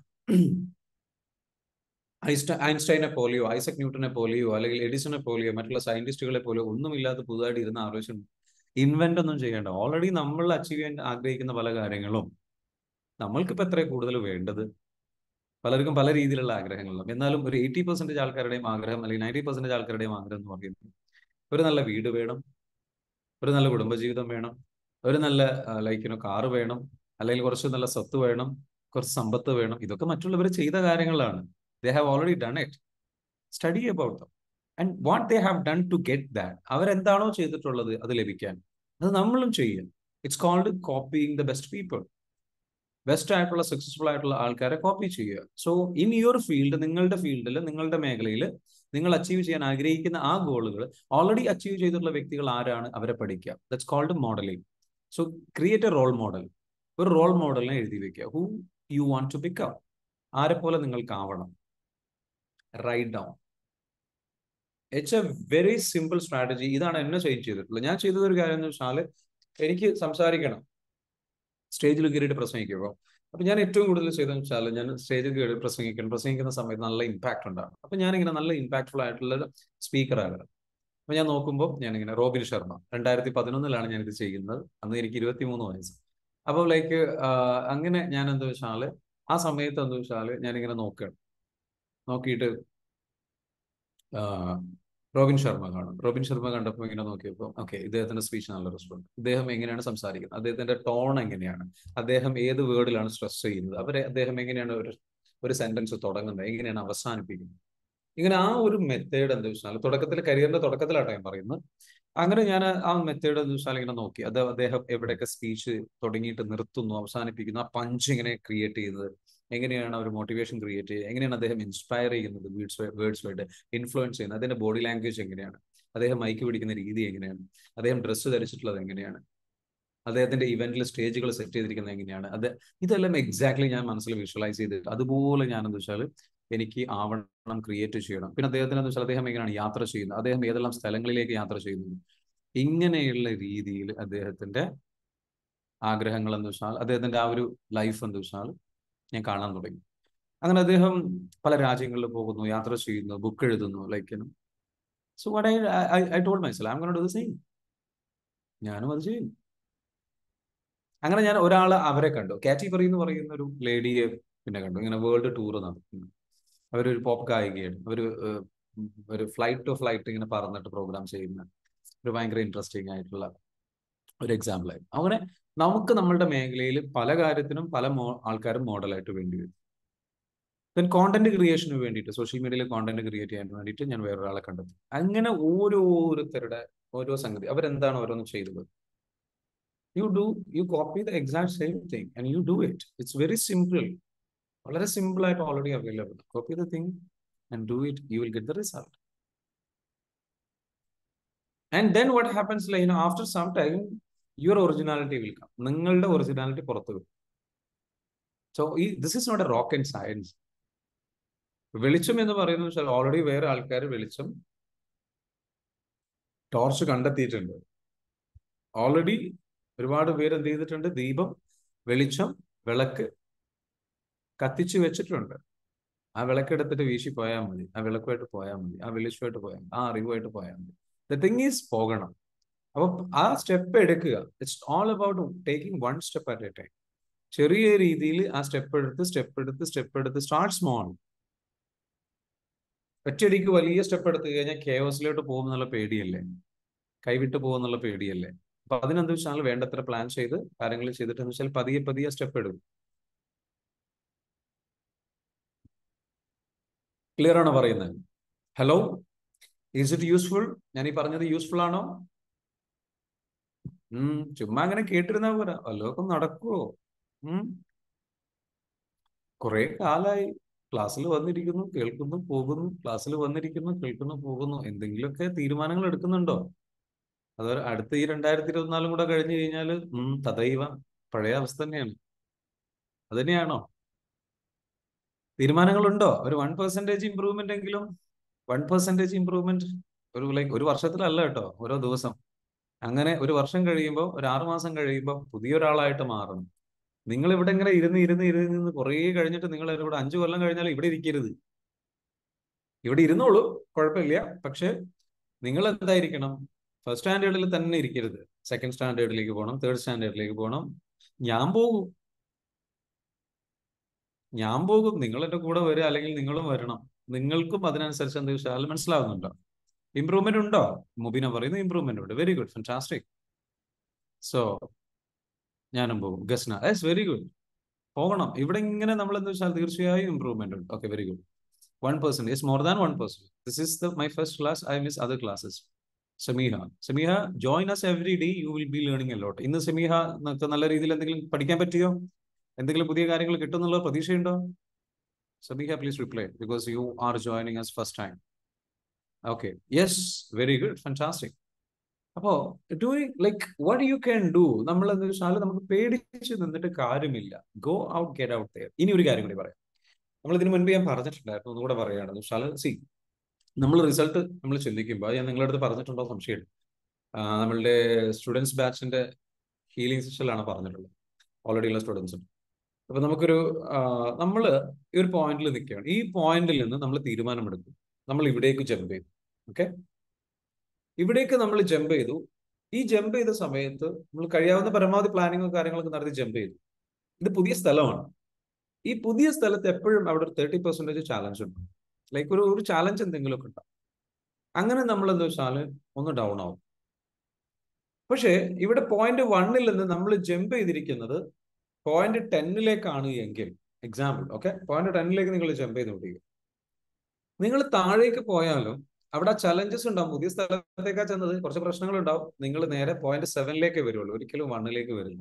ഐൻസ്റ്റൈനെ പോലെയോ ഐസക് ന്യൂട്ടനെ പോലെയോ അല്ലെങ്കിൽ എഡിസനെ പോലെയോ മറ്റുള്ള സയന്റിസ്റ്റുകളെ പോലെയോ ഒന്നുമില്ലാതെ പുതുതായിട്ട് ഇരുന്ന് ആലോചിച്ച് ഇൻവെന്റ് ഒന്നും ചെയ്യേണ്ട. ഓൾറെഡി നമ്മൾ അച്ചീവ് ചെയ്യാൻ ആഗ്രഹിക്കുന്ന പല കാര്യങ്ങളും നമ്മൾക്കിപ്പോൾ എത്ര കൂടുതൽ വേണ്ടത്? പലർക്കും പല രീതിയിലുള്ള ആഗ്രഹങ്ങളും. എന്നാലും ഒരു 80% ആൾക്കാരുടെയും ആഗ്രഹം, അല്ലെങ്കിൽ 90% ആൾക്കാരുടെയും ആഗ്രഹം എന്ന് പറയുന്നത് ഒരു നല്ല വീട് വേണം, ഒരു നല്ല കുടുംബജീവിതം വേണം, ഒരു നല്ല കാറ് വേണം, അല്ലെങ്കിൽ കുറച്ച് നല്ല സ്വത്ത് വേണം, കുറച്ച് സമ്പത്ത് വേണം. ഇതൊക്കെ മറ്റുള്ളവർ ചെയ്ത കാര്യങ്ങളാണ്. They have already done it. Study about them and what they have done to get that. അവരെന്താണോ ചെയ്തിട്ടുള്ളത് അത് ലഭിക്കാൻ, അത് നമ്മളും ചെയ്യും. It's called copying the best people. Best ആയിട്ടുള്ള സക്സസ്ഫുൾ ആയിട്ടുള്ള ആൾക്കാരെ കോപ്പി ചെയ്യുക. സോ ഇൻ യുവർ ഫീൽഡ്, നിങ്ങളുടെ ഫീൽഡിൽ, നിങ്ങളുടെ മേഖലയിൽ നിങ്ങൾ അച്ചീവ് ചെയ്യാൻ ആഗ്രഹിക്കുന്ന ആ ഗോളുകൾ ഓൾറെഡി അച്ചീവ് ചെയ്തിട്ടുള്ള വ്യക്തികൾ ആരാണ്, അവരെ പഠിക്കുക. That's called modelling. So create a role model. ഒരു റോൾ മോഡലിനെ എഴുതി വെക്കുക. Who you want to become, ആരെ പോലെ നിങ്ങൾക്കാവണം. Right down. It's a very simple strategy. ഇതാണ് എന്നെ ചേഞ്ച് ചെയ്തിട്ടുള്ളത്. ഞാൻ ചെയ്തത് ഒരു കാര്യം എന്ന് വെച്ചാൽ, എനിക്ക് സംസാരിക്കണം, സ്റ്റേജിൽ കയറിയിട്ട് പ്രസംഗിക്കുമ്പോൾ. അപ്പൊ ഞാൻ ഏറ്റവും കൂടുതൽ ചെയ്തതെന്ന് വെച്ചാൽ, ഞാൻ സ്റ്റേജിൽ കയറി പ്രസംഗിക്കുന്ന സമയത്ത് നല്ല ഇമ്പാക്ട് ഉണ്ടാകും. അപ്പൊ ഞാനിങ്ങനെ നല്ല ഇമ്പാക്ട്ഫുൾ ആയിട്ടുള്ള സ്പീക്കർ ആകണം. അപ്പൊ ഞാൻ നോക്കുമ്പോൾ ഞാനിങ്ങനെ റോബിൻ ശർമ്മ 2011 ഞാൻ ഇത് ചെയ്യുന്നത്. അന്ന് എനിക്ക് 23 വയസ്സ്. അപ്പോൾ അങ്ങനെ ഞാൻ എന്താ വെച്ചാല് ആ സമയത്ത് എന്താ വെച്ചാല് ഞാനിങ്ങനെ നോക്കുകയാണ്. നോക്കിയിട്ട് റോബിൻ ശർമ്മ കാണും. റോബിൻ ശർമ്മ കണ്ടപ്പോൾ ഇങ്ങനെ നോക്കിയപ്പോൾ ഓക്കെ, ഇദ്ദേഹത്തിന്റെ സ്പീച്ച് നല്ല റെസ്പോണ്ട്, ഇദ്ദേഹം എങ്ങനെയാണ് സംസാരിക്കുന്നത്, അദ്ദേഹത്തിന്റെ ടോൺ എങ്ങനെയാണ്, അദ്ദേഹം ഏത് വേർഡിലാണ് സ്ട്രെസ് ചെയ്യുന്നത്, അദ്ദേഹം എങ്ങനെയാണ് ഒരു സെന്റൻസ് തുടങ്ങുന്നത്, എങ്ങനെയാണ് അവസാനിപ്പിക്കുന്നത്. ഇങ്ങനെ ആ ഒരു മെത്തേഡ് എന്താ വെച്ചാൽ തുടക്കത്തിൽ, കരിയറിന്റെ തുടക്കത്തിലാട്ടോ ഞാൻ പറയുന്നത്. അങ്ങനെ ഞാൻ ആ മെത്തേഡ് എന്താ വെച്ചാൽ ഇങ്ങനെ നോക്കി, അദ്ദേഹം എവിടെയൊക്കെ സ്പീച്ച് തുടങ്ങിയിട്ട് നിർത്തുന്നു, അവസാനിപ്പിക്കുന്നു, ആ പഞ്ച് ഇങ്ങനെ ക്രിയേറ്റ് ചെയ്യുന്നത്, എങ്ങനെയാണ് ഒരു മോട്ടിവേഷൻ ക്രിയേറ്റ് ചെയ്യുക, എങ്ങനെയാണ് അദ്ദേഹം ഇൻസ്പയർ ചെയ്യുന്നത്, വേർഡ്സുമായിട്ട് ഇൻഫ്ലുവൻസ് ചെയ്യുന്നത്, അതിന്റെ ബോഡി ലാംഗ്വേജ് എങ്ങനെയാണ്, അദ്ദേഹം മൈക്ക് പിടിക്കുന്ന രീതി എങ്ങനെയാണ്, അദ്ദേഹം ഡ്രസ്സ് ധരിച്ചിട്ടുള്ളത് എങ്ങനെയാണ്, അദ്ദേഹത്തിന്റെ ഇവന്റിൽ സ്റ്റേജുകൾ സെറ്റ് ചെയ്തിരിക്കുന്നത് എങ്ങനെയാണ്, ഇതെല്ലാം എക്സാക്ട്ലി ഞാൻ മനസ്സിൽ വിഷ്വലൈസ് ചെയ്തിട്ട് അതുപോലെ ഞാൻ എന്താ വെച്ചാൽ എനിക്ക് ആവണം, ക്രിയേറ്റ് ചെയ്യണം. പിന്നെ അദ്ദേഹത്തിന് എന്താ വെച്ചാൽ അദ്ദേഹം എങ്ങനെയാണ് യാത്ര ചെയ്യുന്നത്, അദ്ദേഹം ഏതെല്ലാം സ്ഥലങ്ങളിലേക്ക് യാത്ര ചെയ്യുന്നു, ഇങ്ങനെയുള്ള രീതിയിൽ അദ്ദേഹത്തിന്റെ ആഗ്രഹങ്ങൾ എന്ന് വെച്ചാൽ, അദ്ദേഹത്തിന്റെ ആ ഒരു ലൈഫ് എന്ന് വെച്ചാൽ ഞാൻ കാണാൻ തുടങ്ങി. അങ്ങനെ അദ്ദേഹം പല രാജ്യങ്ങളിൽ പോകുന്നു, യാത്ര ചെയ്യുന്നു, ബുക്ക് എഴുതുന്നു. So what I told myself, I am gonna do the same. ഞാനും അത് ചെയ്യും. അങ്ങനെ ഞാൻ അവരെ കണ്ടു. കാറ്റി പെറി എന്ന് പറയുന്ന ഒരു ലേഡിയെ പിന്നെ കണ്ടു. ഇങ്ങനെ വേൾഡ് ടൂർ നടത്തുന്നു. അവരൊരു പോപ്പ് ഗായികയാണ്. ഒരു ഫ്ലൈറ്റ് ടു ഫ്ലൈറ്റ് ഇങ്ങനെ പറന്നിട്ട് പ്രോഗ്രാം ചെയ്യുന്ന ഒരു ഭയങ്കര ഇൻട്രസ്റ്റിംഗ് ആയിട്ടുള്ള ഒരു എക്സാമ്പിൾ ആയിരുന്നു. അങ്ങനെ നമുക്ക് നമ്മളുടെ മേഖലയിൽ പല കാര്യത്തിനും പല ആൾക്കാരും മോഡലായിട്ട് വേണ്ടി വരും. ദെൻ കോണ്ടന്റ് ക്രിയേഷന് വേണ്ടിയിട്ട്, സോഷ്യൽ മീഡിയയിൽ കോണ്ടന്റ് ക്രിയേറ്റ് ചെയ്യാൻ വേണ്ടിയിട്ട് ഞാൻ വേറൊരാളെ കണ്ടെത്തി. അങ്ങനെ ഓരോരുത്തരുടെ ഓരോ സംഗതി, അവരെന്താണ് ഓരോന്ന് ചെയ്തത്, you copy the exact same thing and you do it. It's very simple. വളരെ സിമ്പിൾ ആയിട്ട് already available. Copy the thing and do it, you will get the result. And then what happens, after some time your originality will come. നിങ്ങളുടെ originality പുറത്തു വരും. So this is not a rock and science. വെളിച്ചം എന്ന് പറയുന്നത് വെച്ചാൽ already വേറെ ആൾക്കാർ വെളിച്ചം ടോർച്ച് കണ്ടെത്തിയിട്ടുണ്ട്. ഓൾറെഡി ഒരുപാട് പേര് എന്ത് ചെയ്തിട്ടുണ്ട്, ദീപം, വെളിച്ചം, വിളക്ക് കത്തിച്ചു വെച്ചിട്ടുണ്ട്. ആ വിളക്കെടുത്തിട്ട് വീശി പോയാൽ മതി, ആ വിളക്കുമായിട്ട് പോയാൽ മതി, ആ വെളിച്ചമായിട്ട് പോയാൽ മതി, ആ അറിവുമായിട്ട് പോയാൽ മതി. ദ തിങ് ഈസ് പോകണം. അപ്പൊ ആ സ്റ്റെപ്പ് എടുക്കുക. It's all about taking one step at a time. ചെറിയ രീതിയിൽ ആ സ്റ്റെപ്പ് എടുത്ത് സ്റ്റാർട്ട് സ്മോൾ. ഒറ്റയടിക്ക് വലിയ സ്റ്റെപ്പ് എടുത്തു കഴിഞ്ഞാൽ കെയോസിലോട്ട് പോകുമെന്നുള്ള പേടിയല്ലേ, കൈവിട്ട് പോകുന്നുള്ള പേടിയല്ലേ. അപ്പൊ അതിനെന്ത് വെച്ചാൽ വേണ്ടത്ര പ്ലാൻ ചെയ്ത് കാര്യങ്ങൾ ചെയ്തിട്ട് എന്ന് വെച്ചാൽ പതിയെ പതിയെ സ്റ്റെപ്പ് എടുക്കും. ക്ലിയർ ആണോ പറയുന്നത്? Hello, is it useful? ഞാൻ ഈ പറഞ്ഞത് യൂസ്ഫുൾ ആണോ? ചുമ്മാ അങ്ങനെ കേട്ടിരുന്നാ പോരാ, വല്ലതൊക്കെ നടക്കുവോ? കുറെ കാലായി ക്ലാസ്സിൽ വന്നിരിക്കുന്നു, കേൾക്കുന്നു, പോകുന്നു, ക്ലാസ്സിൽ വന്നിരിക്കുന്നു, കേൾക്കുന്നു, പോകുന്നു. എന്തെങ്കിലുമൊക്കെ തീരുമാനങ്ങൾ എടുക്കുന്നുണ്ടോ? അത് അടുത്ത ഈ 2024 കൂടെ കഴിഞ്ഞു കഴിഞ്ഞാൽ തദൈവ പഴയ അവസ്ഥ തന്നെയാണ്. അത് തന്നെയാണോ? തീരുമാനങ്ങളുണ്ടോ? ഒരു 1% ഇമ്പ്രൂവ്മെന്റ് എങ്കിലും, 1% ഇമ്പ്രൂവ്മെന്റ്. ഒരു വർഷത്തിലല്ല കേട്ടോ, ഓരോ ദിവസം. അങ്ങനെ ഒരു വർഷം കഴിയുമ്പോൾ, ഒരു 6 മാസം കഴിയുമ്പോൾ പുതിയൊരാളായിട്ട് മാറണം. നിങ്ങൾ ഇവിടെ ഇങ്ങനെ ഇരുന്ന് കുറേ കഴിഞ്ഞിട്ട് നിങ്ങൾ ഇവിടെ 5 കൊല്ലം കഴിഞ്ഞാൽ ഇവിടെ ഇരിക്കരുത്. ഇവിടെ ഇരുന്നോളൂ, കുഴപ്പമില്ല. പക്ഷെ നിങ്ങൾ എന്തായിരിക്കണം? ഫസ്റ്റ് സ്റ്റാൻഡേർഡിൽ തന്നെ ഇരിക്കരുത്. സെക്കൻഡ് സ്റ്റാൻഡേർഡിലേക്ക് പോകണം, തേർഡ് സ്റ്റാൻഡേർഡിലേക്ക് പോകണം. ഞാൻ പോകും, നിങ്ങൾ എന്റെ കൂടെ വരിക, അല്ലെങ്കിൽ നിങ്ങളും വരണം. നിങ്ങൾക്കും അതിനനുസരിച്ച് എന്ത് വെച്ചാൽ മനസ്സിലാവുന്നുണ്ടോ? ഇമ്പ്രൂവ്മെന്റ് ഉണ്ടോ? മുബീന പറയുന്നു ഇമ്പ്രൂവ്മെന്റ് ഉണ്ട്. Very good, fantastic. സോ ഞാനും പോകും. ഗസ്ന, യെസ്, വെരി ഗുഡ്. പോകണം. ഇവിടെ ഇങ്ങനെ നമ്മൾ എന്താ വെച്ചാൽ തീർച്ചയായും ഇമ്പ്രൂവ്മെന്റ് ഉണ്ട്. Okay, very good. 1% is more than 1%. This is my first class. I miss other classes. Samiha, join us every day. You will be learning a lot. ഇന്ന് സമീഹ നല്ല രീതിയിൽ എന്തെങ്കിലും പഠിക്കാൻ പറ്റിയോ? എന്തെങ്കിലും പുതിയ കാര്യങ്ങൾ കിട്ടുന്നുള്ള പ്രതീക്ഷയുണ്ടോ? Sameeha, please reply because you are joining us first time. Okay, yes, very good, fantastic. അപ്പോ doing like what you can do. നമ്മൾ എന്താ വെച്ചാൽ നമുക്ക് പേടിച്ച് നിന്നിട്ട് കാര്യമില്ല. Go out, get out there. ഇനി ഒരു കാര്യം കൂടി പറയാം. നമ്മൾ ഇതിനു മുൻപ് ഞാൻ പറഞ്ഞിട്ടുണ്ടായിരുന്നു, ഒന്നുകൂടെ പറയുകയാണെന്ന് വെച്ചാൽ നമ്മൾ റിസൾട്ട് നമ്മൾ ചിന്തിക്കുമ്പോൾ, ഞാൻ നിങ്ങളുടെ അടുത്ത് പറഞ്ഞിട്ടുണ്ടോ സംശയമുണ്ട്. നമ്മളുടെ സ്റ്റുഡൻസ് ബാച്ചിന്റെ ഹീലിംഗ് സെഷനിലാണ് പറഞ്ഞിട്ടുള്ളത്, ഓൾറെഡി ഉള്ള സ്റ്റുഡൻസ്. അപ്പൊ നമുക്കൊരു നമ്മൾ ഈ ഒരു പോയിന്റിൽ നിൽക്കുകയാണ്. ഈ പോയിന്റിൽ നിന്ന് നമ്മൾ തീരുമാനമെടുക്കും, നമ്മൾ ഇവിടേക്ക് ജമ്പ് ചെയ്തു. ഓക്കെ, ഇവിടേക്ക് നമ്മൾ ജമ്പ് ചെയ്തു. ഈ ജമ്പ് ചെയ്ത സമയത്ത് നമ്മൾ കഴിയാവുന്ന പരമാവധി പ്ലാനിങ്ങും കാര്യങ്ങളൊക്കെ നടത്തി ജമ്പ് ചെയ്തു. ഇത് പുതിയ സ്ഥലമാണ്. ഈ പുതിയ സ്ഥലത്ത് എപ്പോഴും അവിടെ ഒരു 30% ചാലഞ്ച് ഉണ്ട്. ലൈക്ക് ഒരു ചാലഞ്ച് എന്തെങ്കിലുമൊക്കെ ഉണ്ടാവും. അങ്ങനെ നമ്മൾ എന്താ വെച്ചാൽ ഒന്ന് ഡൗൺ ആവും. പക്ഷേ ഇവിടെ point 1 നിന്ന് നമ്മൾ ജമ്പ് ചെയ്തിരിക്കുന്നത് point 10 എങ്കിൽ, എക്സാമ്പിൾ, ഓക്കെ, point 10 നിങ്ങൾ ജമ്പ് ചെയ്ത് നോക്കുക. നിങ്ങൾ താഴേക്ക് പോയാലും അവിടെ ചലഞ്ചസ് ഉണ്ടാവും. പുതിയ സ്ഥലത്തേക്കാ ചെന്നത്, കുറച്ച് പ്രശ്നങ്ങൾ ഉണ്ടാവും. നിങ്ങൾ നേരെ point 7 വരുള്ളൂ, ഒരിക്കലും 1 വരില്ല.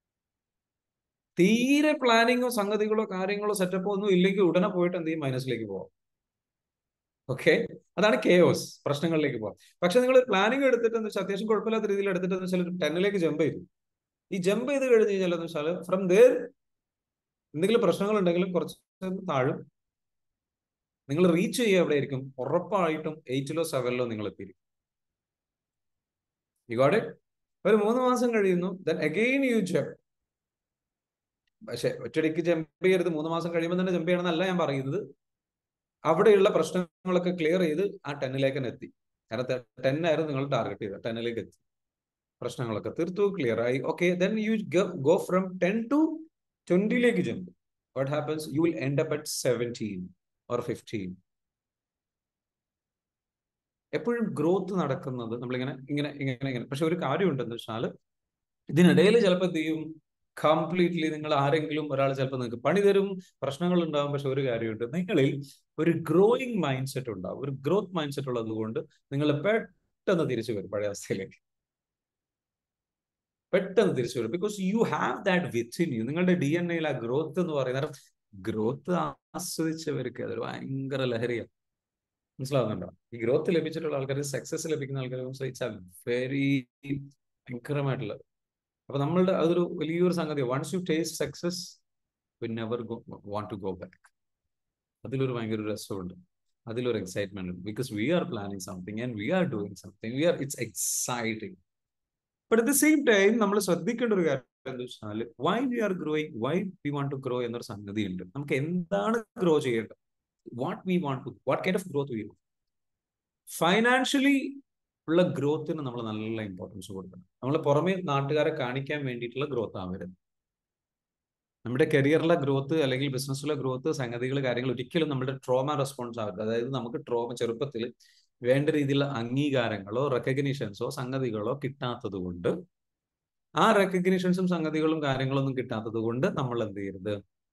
തീരെ പ്ലാനിങ്ങോ സംഗതികളോ കാര്യങ്ങളോ സെറ്റപ്പോ ഒന്നും ഇല്ലെങ്കിൽ ഉടനെ പോയിട്ട് എന്ത് ചെയ്യും? മൈനസിലേക്ക് പോവാം. ഓക്കെ, അതാണ് കെയോസ്, പ്രശ്നങ്ങളിലേക്ക് പോകാം. പക്ഷെ നിങ്ങൾ പ്ലാനിങ് എടുത്തിട്ട് എന്ന് വെച്ചാൽ അത്യാവശ്യം കുഴപ്പമില്ലാത്ത രീതിയിൽ എടുത്തിട്ട് എന്ന് വെച്ചാൽ 10 ജമ്പ് ചെയ്തു. ഈ ജമ്പ് ചെയ്ത് കഴിഞ്ഞ് കഴിഞ്ഞാൽ എന്ന് വെച്ചാൽ ഫ്രം ദേർ എന്തെങ്കിലും പ്രശ്നങ്ങൾ ഉണ്ടെങ്കിലും കുറച്ച് താഴും. നിങ്ങൾ റീച്ച് ചെയ്യുക എവിടെ ആയിരിക്കും? ഉറപ്പായിട്ടും 8 7 നിങ്ങൾ എത്തിയിരിക്കും. You got it? ഒരു 3 മാസം കഴിയുന്നു, ദെൻ അഗെയിൻ യു ജമ്പ്. പക്ഷെ ഒറ്റയടിക്ക് ജമ്പ് ചെയ്യരുത്. 3 മാസം കഴിയുമ്പോൾ തന്നെ ജമ്പ് ചെയ്യണമെന്നല്ല ഞാൻ പറയുന്നത്. അവിടെയുള്ള പ്രശ്നങ്ങളൊക്കെ ക്ലിയർ ചെയ്ത് ആ 10 തന്നെ എത്തി. കാരണം 10 ആയിരുന്നു നിങ്ങൾ ടാർഗറ്റ് ചെയ്തത്, 10 എത്തി. പ്രശ്നങ്ങളൊക്കെ തീർത്തു, ക്ലിയർ ആയി. Okay, then you go from 10 to 20 jump. What happens? You will end up at 17 or 15. എപ്പോഴും ഗ്രോത്ത് നടക്കുന്നത് നമ്മളിങ്ങനെ ഇങ്ങനെ ഇങ്ങനെ ഇങ്ങനെ. പക്ഷെ ഒരു കാര്യം ഉണ്ടെന്ന് വെച്ചാൽ ഇതിനിടയിൽ ചിലപ്പോൾ എന്ത് ചെയ്യും? കംപ്ലീറ്റ്ലി നിങ്ങൾ ആരെങ്കിലും ഒരാൾ ചിലപ്പോൾ നിങ്ങൾക്ക് പണി തരും, പ്രശ്നങ്ങൾ ഉണ്ടാവും. പക്ഷെ ഒരു കാര്യമുണ്ട്, നിങ്ങളിൽ ഒരു ഗ്രോയിങ് മൈൻഡ് സെറ്റ് ഉണ്ടാവും. ഒരു ഗ്രോത്ത് മൈൻഡ് സെറ്റ് ഉള്ളത് കൊണ്ട് നിങ്ങൾ പെട്ടെന്ന് തിരിച്ചു വരും പഴയ അവസ്ഥയിലേക്ക്. പെട്ടെന്ന് തിരിച്ചു വരും. Because you have that within you. നിങ്ങളുടെ DNA-യിൽ ആ ഗ്രോത്ത് എന്ന് പറയുന്നത്, ഗ്രോത്ത് ആസ്വദിച്ചവർക്ക് അതൊരു ഭയങ്കര ലഹരിയാണ്. മനസ്സിലാവുന്നുണ്ടോ? ഈ ഗ്രോത്ത് ലഭിച്ചിട്ടുള്ള ആൾക്കാർ, സക്സസ് ലഭിക്കുന്ന ആൾക്കാർ വെരി ഭയങ്കരമായിട്ടുള്ളത്. അപ്പൊ നമ്മളുടെ അതൊരു വലിയൊരു സംഗതി. Once you taste success we never want to go back. അതിലൊരു ഭയങ്കര രസമുണ്ട്, അതിലൊരു എക്സൈറ്റ്മെന്റ് ഉണ്ട്. Because we are planning something and we are doing something, it's exciting. But at the same time നമ്മൾ ശ്രദ്ധിക്കേണ്ട ഒരു കാര്യം എന്താ വെച്ചാൽ, why we are growing, why we want to grow എന്നൊരു സംഗതി ഉണ്ട്. നമുക്ക് എന്താണ് ഗ്രോ ചെയ്യേണ്ടത്? What we want to, what kind of growth we want. Financially ഉള്ള ഗ്രോത്തിന് നമ്മൾ നല്ല ഇമ്പോർട്ടൻസ് കൊടുക്കണം. നമ്മൾ പുറമെ നാട്ടുകാരെ കാണിക്കാൻ വേണ്ടിയിട്ടുള്ള ഗ്രോത്ത് ആവരുത്. നമ്മുടെ കരിയറിലെ ഗ്രോത്ത് അല്ലെങ്കിൽ ബിസിനസ്സിലെ ഗ്രോത്ത്, സംഗതികൾ, കാര്യങ്ങൾ ഒരിക്കലും നമ്മുടെ ട്രോമ റെസ്പോൺസ് ആവരുത്. അതായത് നമുക്ക് ട്രോമ ചെറുപ്പത്തിൽ വേണ്ട രീതിയിലുള്ള അംഗീകാരങ്ങളോ റെക്കഗ്നീഷൻസോ സംഗതികളോ കിട്ടാത്തത് കൊണ്ട്, ആ റെക്കഗ്നീഷൻസും സംഗതികളും കാര്യങ്ങളൊന്നും കിട്ടാത്തത് കൊണ്ട് നമ്മൾ എന്ത് ചെയ്യരുത്,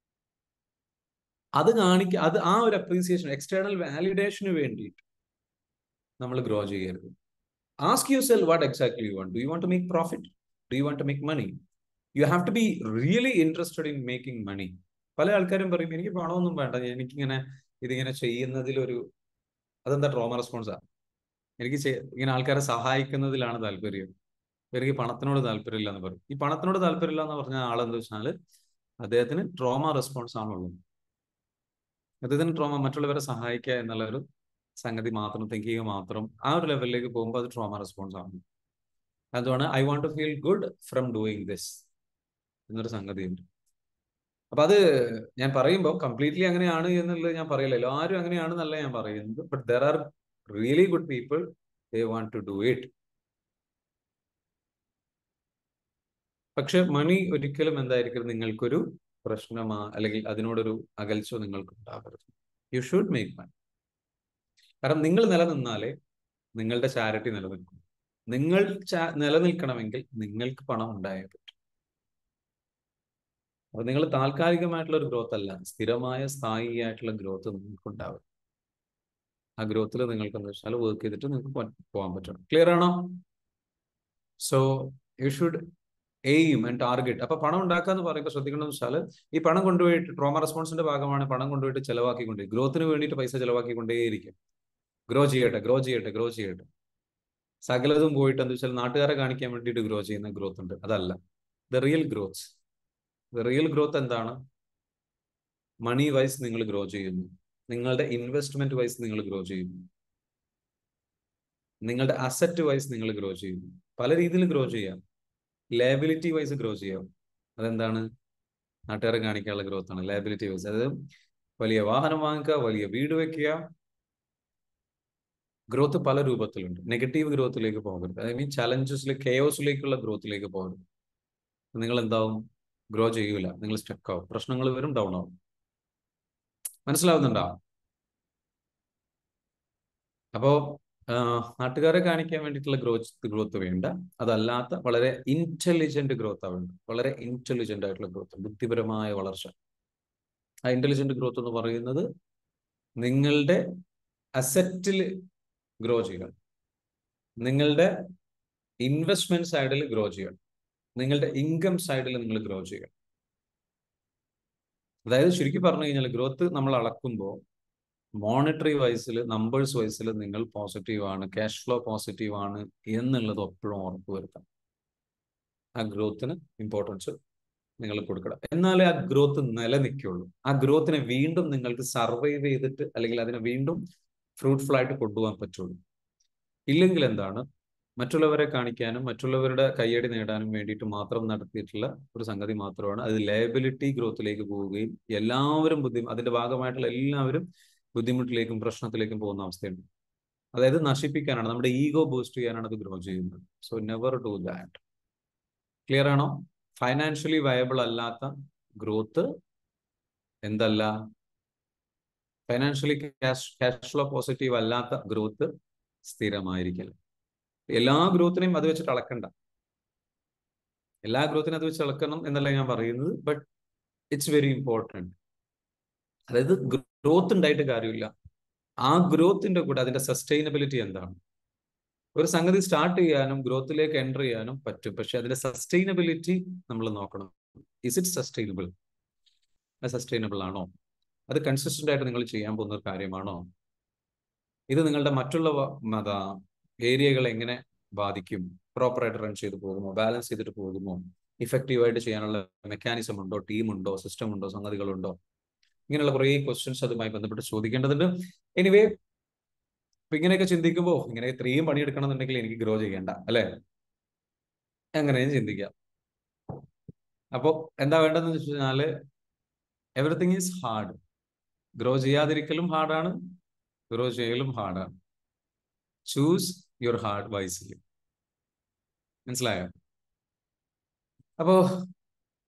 അത് ആ ഒരു അപ്രീസിയേഷൻ, എക്സ്റ്റേണൽ വാലിഡേഷന് വേണ്ടിയിട്ട് നമ്മൾ ഗ്രോ ചെയ്യരുത്. Ask you self what exactly you want. Do you want to make profit? Do you want to make money? You have to be really interested in making money. പല ആൾക്കാരും പറയും എനിക്ക് പണമൊന്നും വേണ്ട, എനിക്കിങ്ങനെ ഇതിങ്ങനെ ചെയ്യുന്നതിലൊരു, അതെന്താ ട്രോമ റെസ്പോൺസാ, എനിക്ക് ഇങ്ങനെ ആൾക്കാരെ സഹായിക്കുന്നതിലാണ് താല്പര്യം, എനിക്ക് പണത്തിനോട് താല്പര്യമില്ല എന്ന് പറയും. ഈ പണത്തിനോട് താല്പര്യമില്ല എന്ന് പറഞ്ഞ ആളെന്താ വെച്ചാൽ അദ്ദേഹത്തിന് ട്രോമ റെസ്പോൺസ് ആണുള്ളത്. അദ്ദേഹത്തിന് ട്രോമ, മറ്റുള്ളവരെ സഹായിക്കുക എന്നുള്ളൊരു സംഗതി മാത്രം, തിങ്കിങ് മാത്രം, ആ ഒരു ലെവലിലേക്ക് പോകുമ്പോൾ അത് ട്രോമ റെസ്പോൺസ് ആണ്. അതുകൊണ്ട് I want to feel good from doing this എന്നൊരു സംഗതിയുണ്ട്. അപ്പൊ അത് ഞാൻ പറയുമ്പോൾ കംപ്ലീറ്റ്ലി അങ്ങനെയാണ് എന്നുള്ളത് ഞാൻ പറയില്ല, എല്ലാവരും അങ്ങനെയാണെന്നല്ല ഞാൻ പറയുന്നത്. But there are really good people, they want to do it. പക്ഷെ മണി ഒരിക്കലും എന്തായിരിക്കും നിങ്ങൾക്കൊരു പ്രശ്നമാ അല്ലെങ്കിൽ അതിനോടൊരു അകൽച്ച നിങ്ങൾക്ക് ഉണ്ടാകരുത്. You should make money. കാരണം നിങ്ങൾ നിലനിന്നാലേ നിങ്ങളുടെ ചാരിറ്റി നിലനിൽക്കും. നിങ്ങൾ നിലനിൽക്കണമെങ്കിൽ നിങ്ങൾക്ക് പണം ഉണ്ടായേ പറ്റും. അപ്പൊ നിങ്ങൾ താൽക്കാലികമായിട്ടുള്ള ഒരു ഗ്രോത്ത് അല്ല, സ്ഥിരമായ സ്ഥായിയായിട്ടുള്ള ഗ്രോത്ത് നിങ്ങൾക്ക് ഉണ്ടാവും. ആ ഗ്രോത്തിൽ നിങ്ങൾക്ക് എന്താ വെച്ചാൽ വർക്ക് ചെയ്തിട്ട് നിങ്ങൾക്ക് പോകാൻ പറ്റണം. ക്ലിയർ ആണോ? So you should aim and target. അപ്പൊ പണം ഉണ്ടാക്കുക എന്ന് പറയുമ്പോൾ ശ്രദ്ധിക്കണമെന്ന് വെച്ചാൽ, ഈ പണം കൊണ്ടുപോയിട്ട് ട്രോമ റെസ്പോൺസിന്റെ ഭാഗമാണ് പണം കൊണ്ടുപോയിട്ട് ചെലവാക്കിക്കൊണ്ടേ, ഗ്രോത്തിന് വേണ്ടിയിട്ട് പൈസ ചെലവാക്കിക്കൊണ്ടേയിരിക്കും. ഗ്രോ ചെയ്യട്ടെ, ഗ്രോ ചെയ്യട്ടെ, ഗ്രോ ചെയ്യട്ടെ. സകലതും പോയിട്ട് എന്താ വെച്ചാൽ നാട്ടുകാരെ കാണിക്കാൻ വേണ്ടിയിട്ട് ഗ്രോ ചെയ്യുന്ന ഗ്രോത്ത് ഉണ്ട്, അതല്ല the real growth. The real growth എന്താണ്? മണി വൈസ് നിങ്ങൾ ഗ്രോ ചെയ്യുന്നു, നിങ്ങളുടെ ഇൻവെസ്റ്റ്മെന്റ് വൈസ് നിങ്ങൾ ഗ്രോ ചെയ്യുന്നു, നിങ്ങളുടെ അസറ്റ് വൈസ് നിങ്ങൾ ഗ്രോ ചെയ്യുന്നു. പല രീതിയിൽ ഗ്രോ ചെയ്യാം. ലയബിലിറ്റി വൈസ് ഗ്രോ ചെയ്യാം. അതെന്താണ്? നാട്ടുകാരെ കാണിക്കാനുള്ള ഗ്രോത്ത് ആണ് ലയബിലിറ്റി വൈസ്. അതായത് വലിയ വാഹനം വാങ്ങിക്കുക, വലിയ വീട് വെക്കുക. ഗ്രോത്ത് പല രൂപത്തിലുണ്ട്. നെഗറ്റീവ് ഗ്രോത്തിലേക്ക് പോകരുത്. ഐ മീൻ ചലഞ്ചസിലേക്ക്, കെയോസിലേക്കുള്ള ഗ്രോത്തിലേക്ക് പോകരുത്. നിങ്ങൾ എന്താവും? ഗ്രോ ചെയ്യൂല, നിങ്ങൾ സ്റ്റക്ക് ആവും, പ്രശ്നങ്ങൾ വരും, ഡൗൺ ആവും. മനസ്സിലാവുന്നുണ്ടോ? അപ്പോ നാട്ടുകാരെ കാണിക്കാൻ വേണ്ടിയിട്ടുള്ള ഗ്രോത്ത് വേണ്ട. അതല്ലാത്ത വളരെ ഇന്റലിജന്റ് ഗ്രോത്ത് ആണ് വേണ്ടത്. വളരെ ഇന്റലിജന്റ് ആയിട്ടുള്ള ഗ്രോത്ത്, ബുദ്ധിപരമായ വളർച്ച. ആ ഇന്റലിജന്റ് ഗ്രോത്ത് എന്ന് പറയുന്നത് നിങ്ങളുടെ അസറ്റിൽ ഗ്രോ ചെയ്യണം, നിങ്ങളുടെ ഇൻവെസ്റ്റ്മെന്റ് സൈഡിൽ ഗ്രോ ചെയ്യണം, നിങ്ങളുടെ ഇൻകം സൈഡിൽ നിങ്ങൾ ഗ്രോ ചെയ്യണം. അതായത് ശരിക്കും പറഞ്ഞു കഴിഞ്ഞാൽ ഗ്രോത്ത് നമ്മൾ അളക്കുമ്പോൾ മോണിറ്ററി വൈസിൽ, നമ്പേഴ്സ് വൈസിൽ നിങ്ങൾ പോസിറ്റീവ് ആണ്, ക്യാഷ് ഫ്ലോ പോസിറ്റീവ് ആണ് എന്നുള്ളത് എപ്പോഴും ഉറപ്പ് വരുത്തണം. ആ ഗ്രോത്തിന് ഇമ്പോർട്ടൻസ് നിങ്ങൾ കൊടുക്കണം. എന്നാലേ ആ ഗ്രോത്ത് നിലനിൽക്കുള്ളൂ. ആ ഗ്രോത്തിനെ വീണ്ടും നിങ്ങൾക്ക് സർവൈവ് ചെയ്തിട്ട് അല്ലെങ്കിൽ അതിനെ വീണ്ടും ഫ്രൂട്ട്ഫുൾ ആയിട്ട് കൊണ്ടുപോകാൻ പറ്റുള്ളൂ. ഇല്ലെങ്കിൽ എന്താണ്, മറ്റുള്ളവരെ കാണിക്കാനും മറ്റുള്ളവരുടെ കയ്യടി നേടാനും വേണ്ടിയിട്ട് മാത്രം നടത്തിയിട്ടുള്ള ഒരു സംഗതി മാത്രമാണ്. അത് ലയബിലിറ്റി ഗ്രോത്തിലേക്ക് പോവുകയും എല്ലാവരും അതിന്റെ ഭാഗമായിട്ടുള്ള എല്ലാവരും ബുദ്ധിമുട്ടിലേക്കും പ്രശ്നത്തിലേക്കും പോകുന്ന അവസ്ഥയുണ്ട്. അതായത് നശിപ്പിക്കാനാണ്, നമ്മുടെ ഈഗോ ബൂസ്റ്റ് ചെയ്യാനാണ് അത് ഗ്രോ ചെയ്യുന്നത്. So never do that. Clear ആണോ? ഫൈനാൻഷ്യലി വയബിൾ അല്ലാത്ത ഗ്രോത്ത് എന്തല്ല? ഫൈനാൻഷ്യലി ക്യാഷ് ഫ്ലോ പോസിറ്റീവ് അല്ലാത്ത ഗ്രോത്ത് സ്ഥിരമായിരിക്കില്ല. എല്ലാ ഗ്രോത്തിനെയും അത് വെച്ചിട്ട് അളക്കണ്ട. എല്ലാ ഗ്രോത്തിനും അത് വെച്ച് അളക്കണം എന്നല്ല ഞാൻ പറയുന്നത്, ബട്ട് ഇറ്റ്സ് വെരി ഇമ്പോർട്ടൻറ്റ്. അതായത് ഗ്രോത്ത് ഉണ്ടായിട്ട് കാര്യമില്ല, ആ ഗ്രോത്തിന്റെ കൂടെ അതിന്റെ സസ്റ്റൈനബിലിറ്റി എന്താണ്? ഒരു സംഗതി സ്റ്റാർട്ട് ചെയ്യാനും ഗ്രോത്തിലേക്ക് എൻ്റർ ചെയ്യാനും പറ്റും, പക്ഷെ അതിന്റെ സസ്റ്റൈനബിലിറ്റി നമ്മൾ നോക്കണം. Is it sustainable? അത് സസ്റ്റൈനബിൾ ആണോ? അത് കൺസിസ്റ്റന്റ് ആയിട്ട് നിങ്ങൾ ചെയ്യാൻ പോകുന്ന ഒരു കാര്യമാണോ? ഇത് നിങ്ങളുടെ മറ്റുള്ള ഏരിയകൾ എങ്ങനെ ബാധിക്കും? പ്രോപ്പറായിട്ട് റൺ ചെയ്ത് പോകുമോ? ബാലൻസ് ചെയ്തിട്ട് പോകുമോ? ഇഫക്റ്റീവായിട്ട് ചെയ്യാനുള്ള മെക്കാനിസം ഉണ്ടോ? ടീമുണ്ടോ? സിസ്റ്റം ഉണ്ടോ? സംഗതികളുണ്ടോ? ഇങ്ങനെയുള്ള കുറേ ക്വസ്റ്റ്യൻസ് അതുമായി ബന്ധപ്പെട്ട് ചോദിക്കേണ്ടതുണ്ട്. എനിവേ, അപ്പൊ ഇങ്ങനെയൊക്കെ ചിന്തിക്കുമ്പോൾ ഇങ്ങനെ ഇത്രയും പണിയെടുക്കണം എന്നുണ്ടെങ്കിൽ എനിക്ക് ഗ്രോ ചെയ്യേണ്ട, അല്ലെ? അങ്ങനെയും ചിന്തിക്കാം. അപ്പോ എന്താ വേണ്ടതെന്ന് വെച്ച് കഴിഞ്ഞാല് എവറിത്തിങ് ഈസ് ഹാർഡ്. ഗ്രോ ചെയ്യാതിരിക്കലും ഹാർഡാണ്, ഗ്രോ ചെയ്യലും ഹാർഡാണ്. Choose your hard wisely. മനസ്സിലായോ? അപ്പോ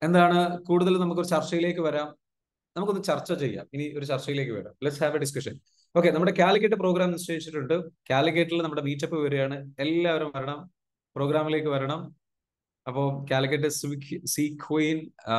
എന്താണ് കൂടുതൽ നമുക്കൊരു ചർച്ചയിലേക്ക് വരാം. നമുക്കൊന്ന് ചർച്ച ചെയ്യാം. ഇനി ഒരു ചർച്ചയിലേക്ക് വരാം. Let's have a discussion. Okay, നമ്മുടെ കാലിക്കറ്റ് പ്രോഗ്രാം നിശ്ചയിച്ചിട്ടുണ്ട്. കാലിക്കറ്റിൽ നമ്മുടെ മീറ്റപ്പ് വരികയാണ്. എല്ലാവരും വരണം, പ്രോഗ്രാമിലേക്ക് വരണം. അപ്പോൾ കാലിക്കറ്റ് സീ ക്വീൻ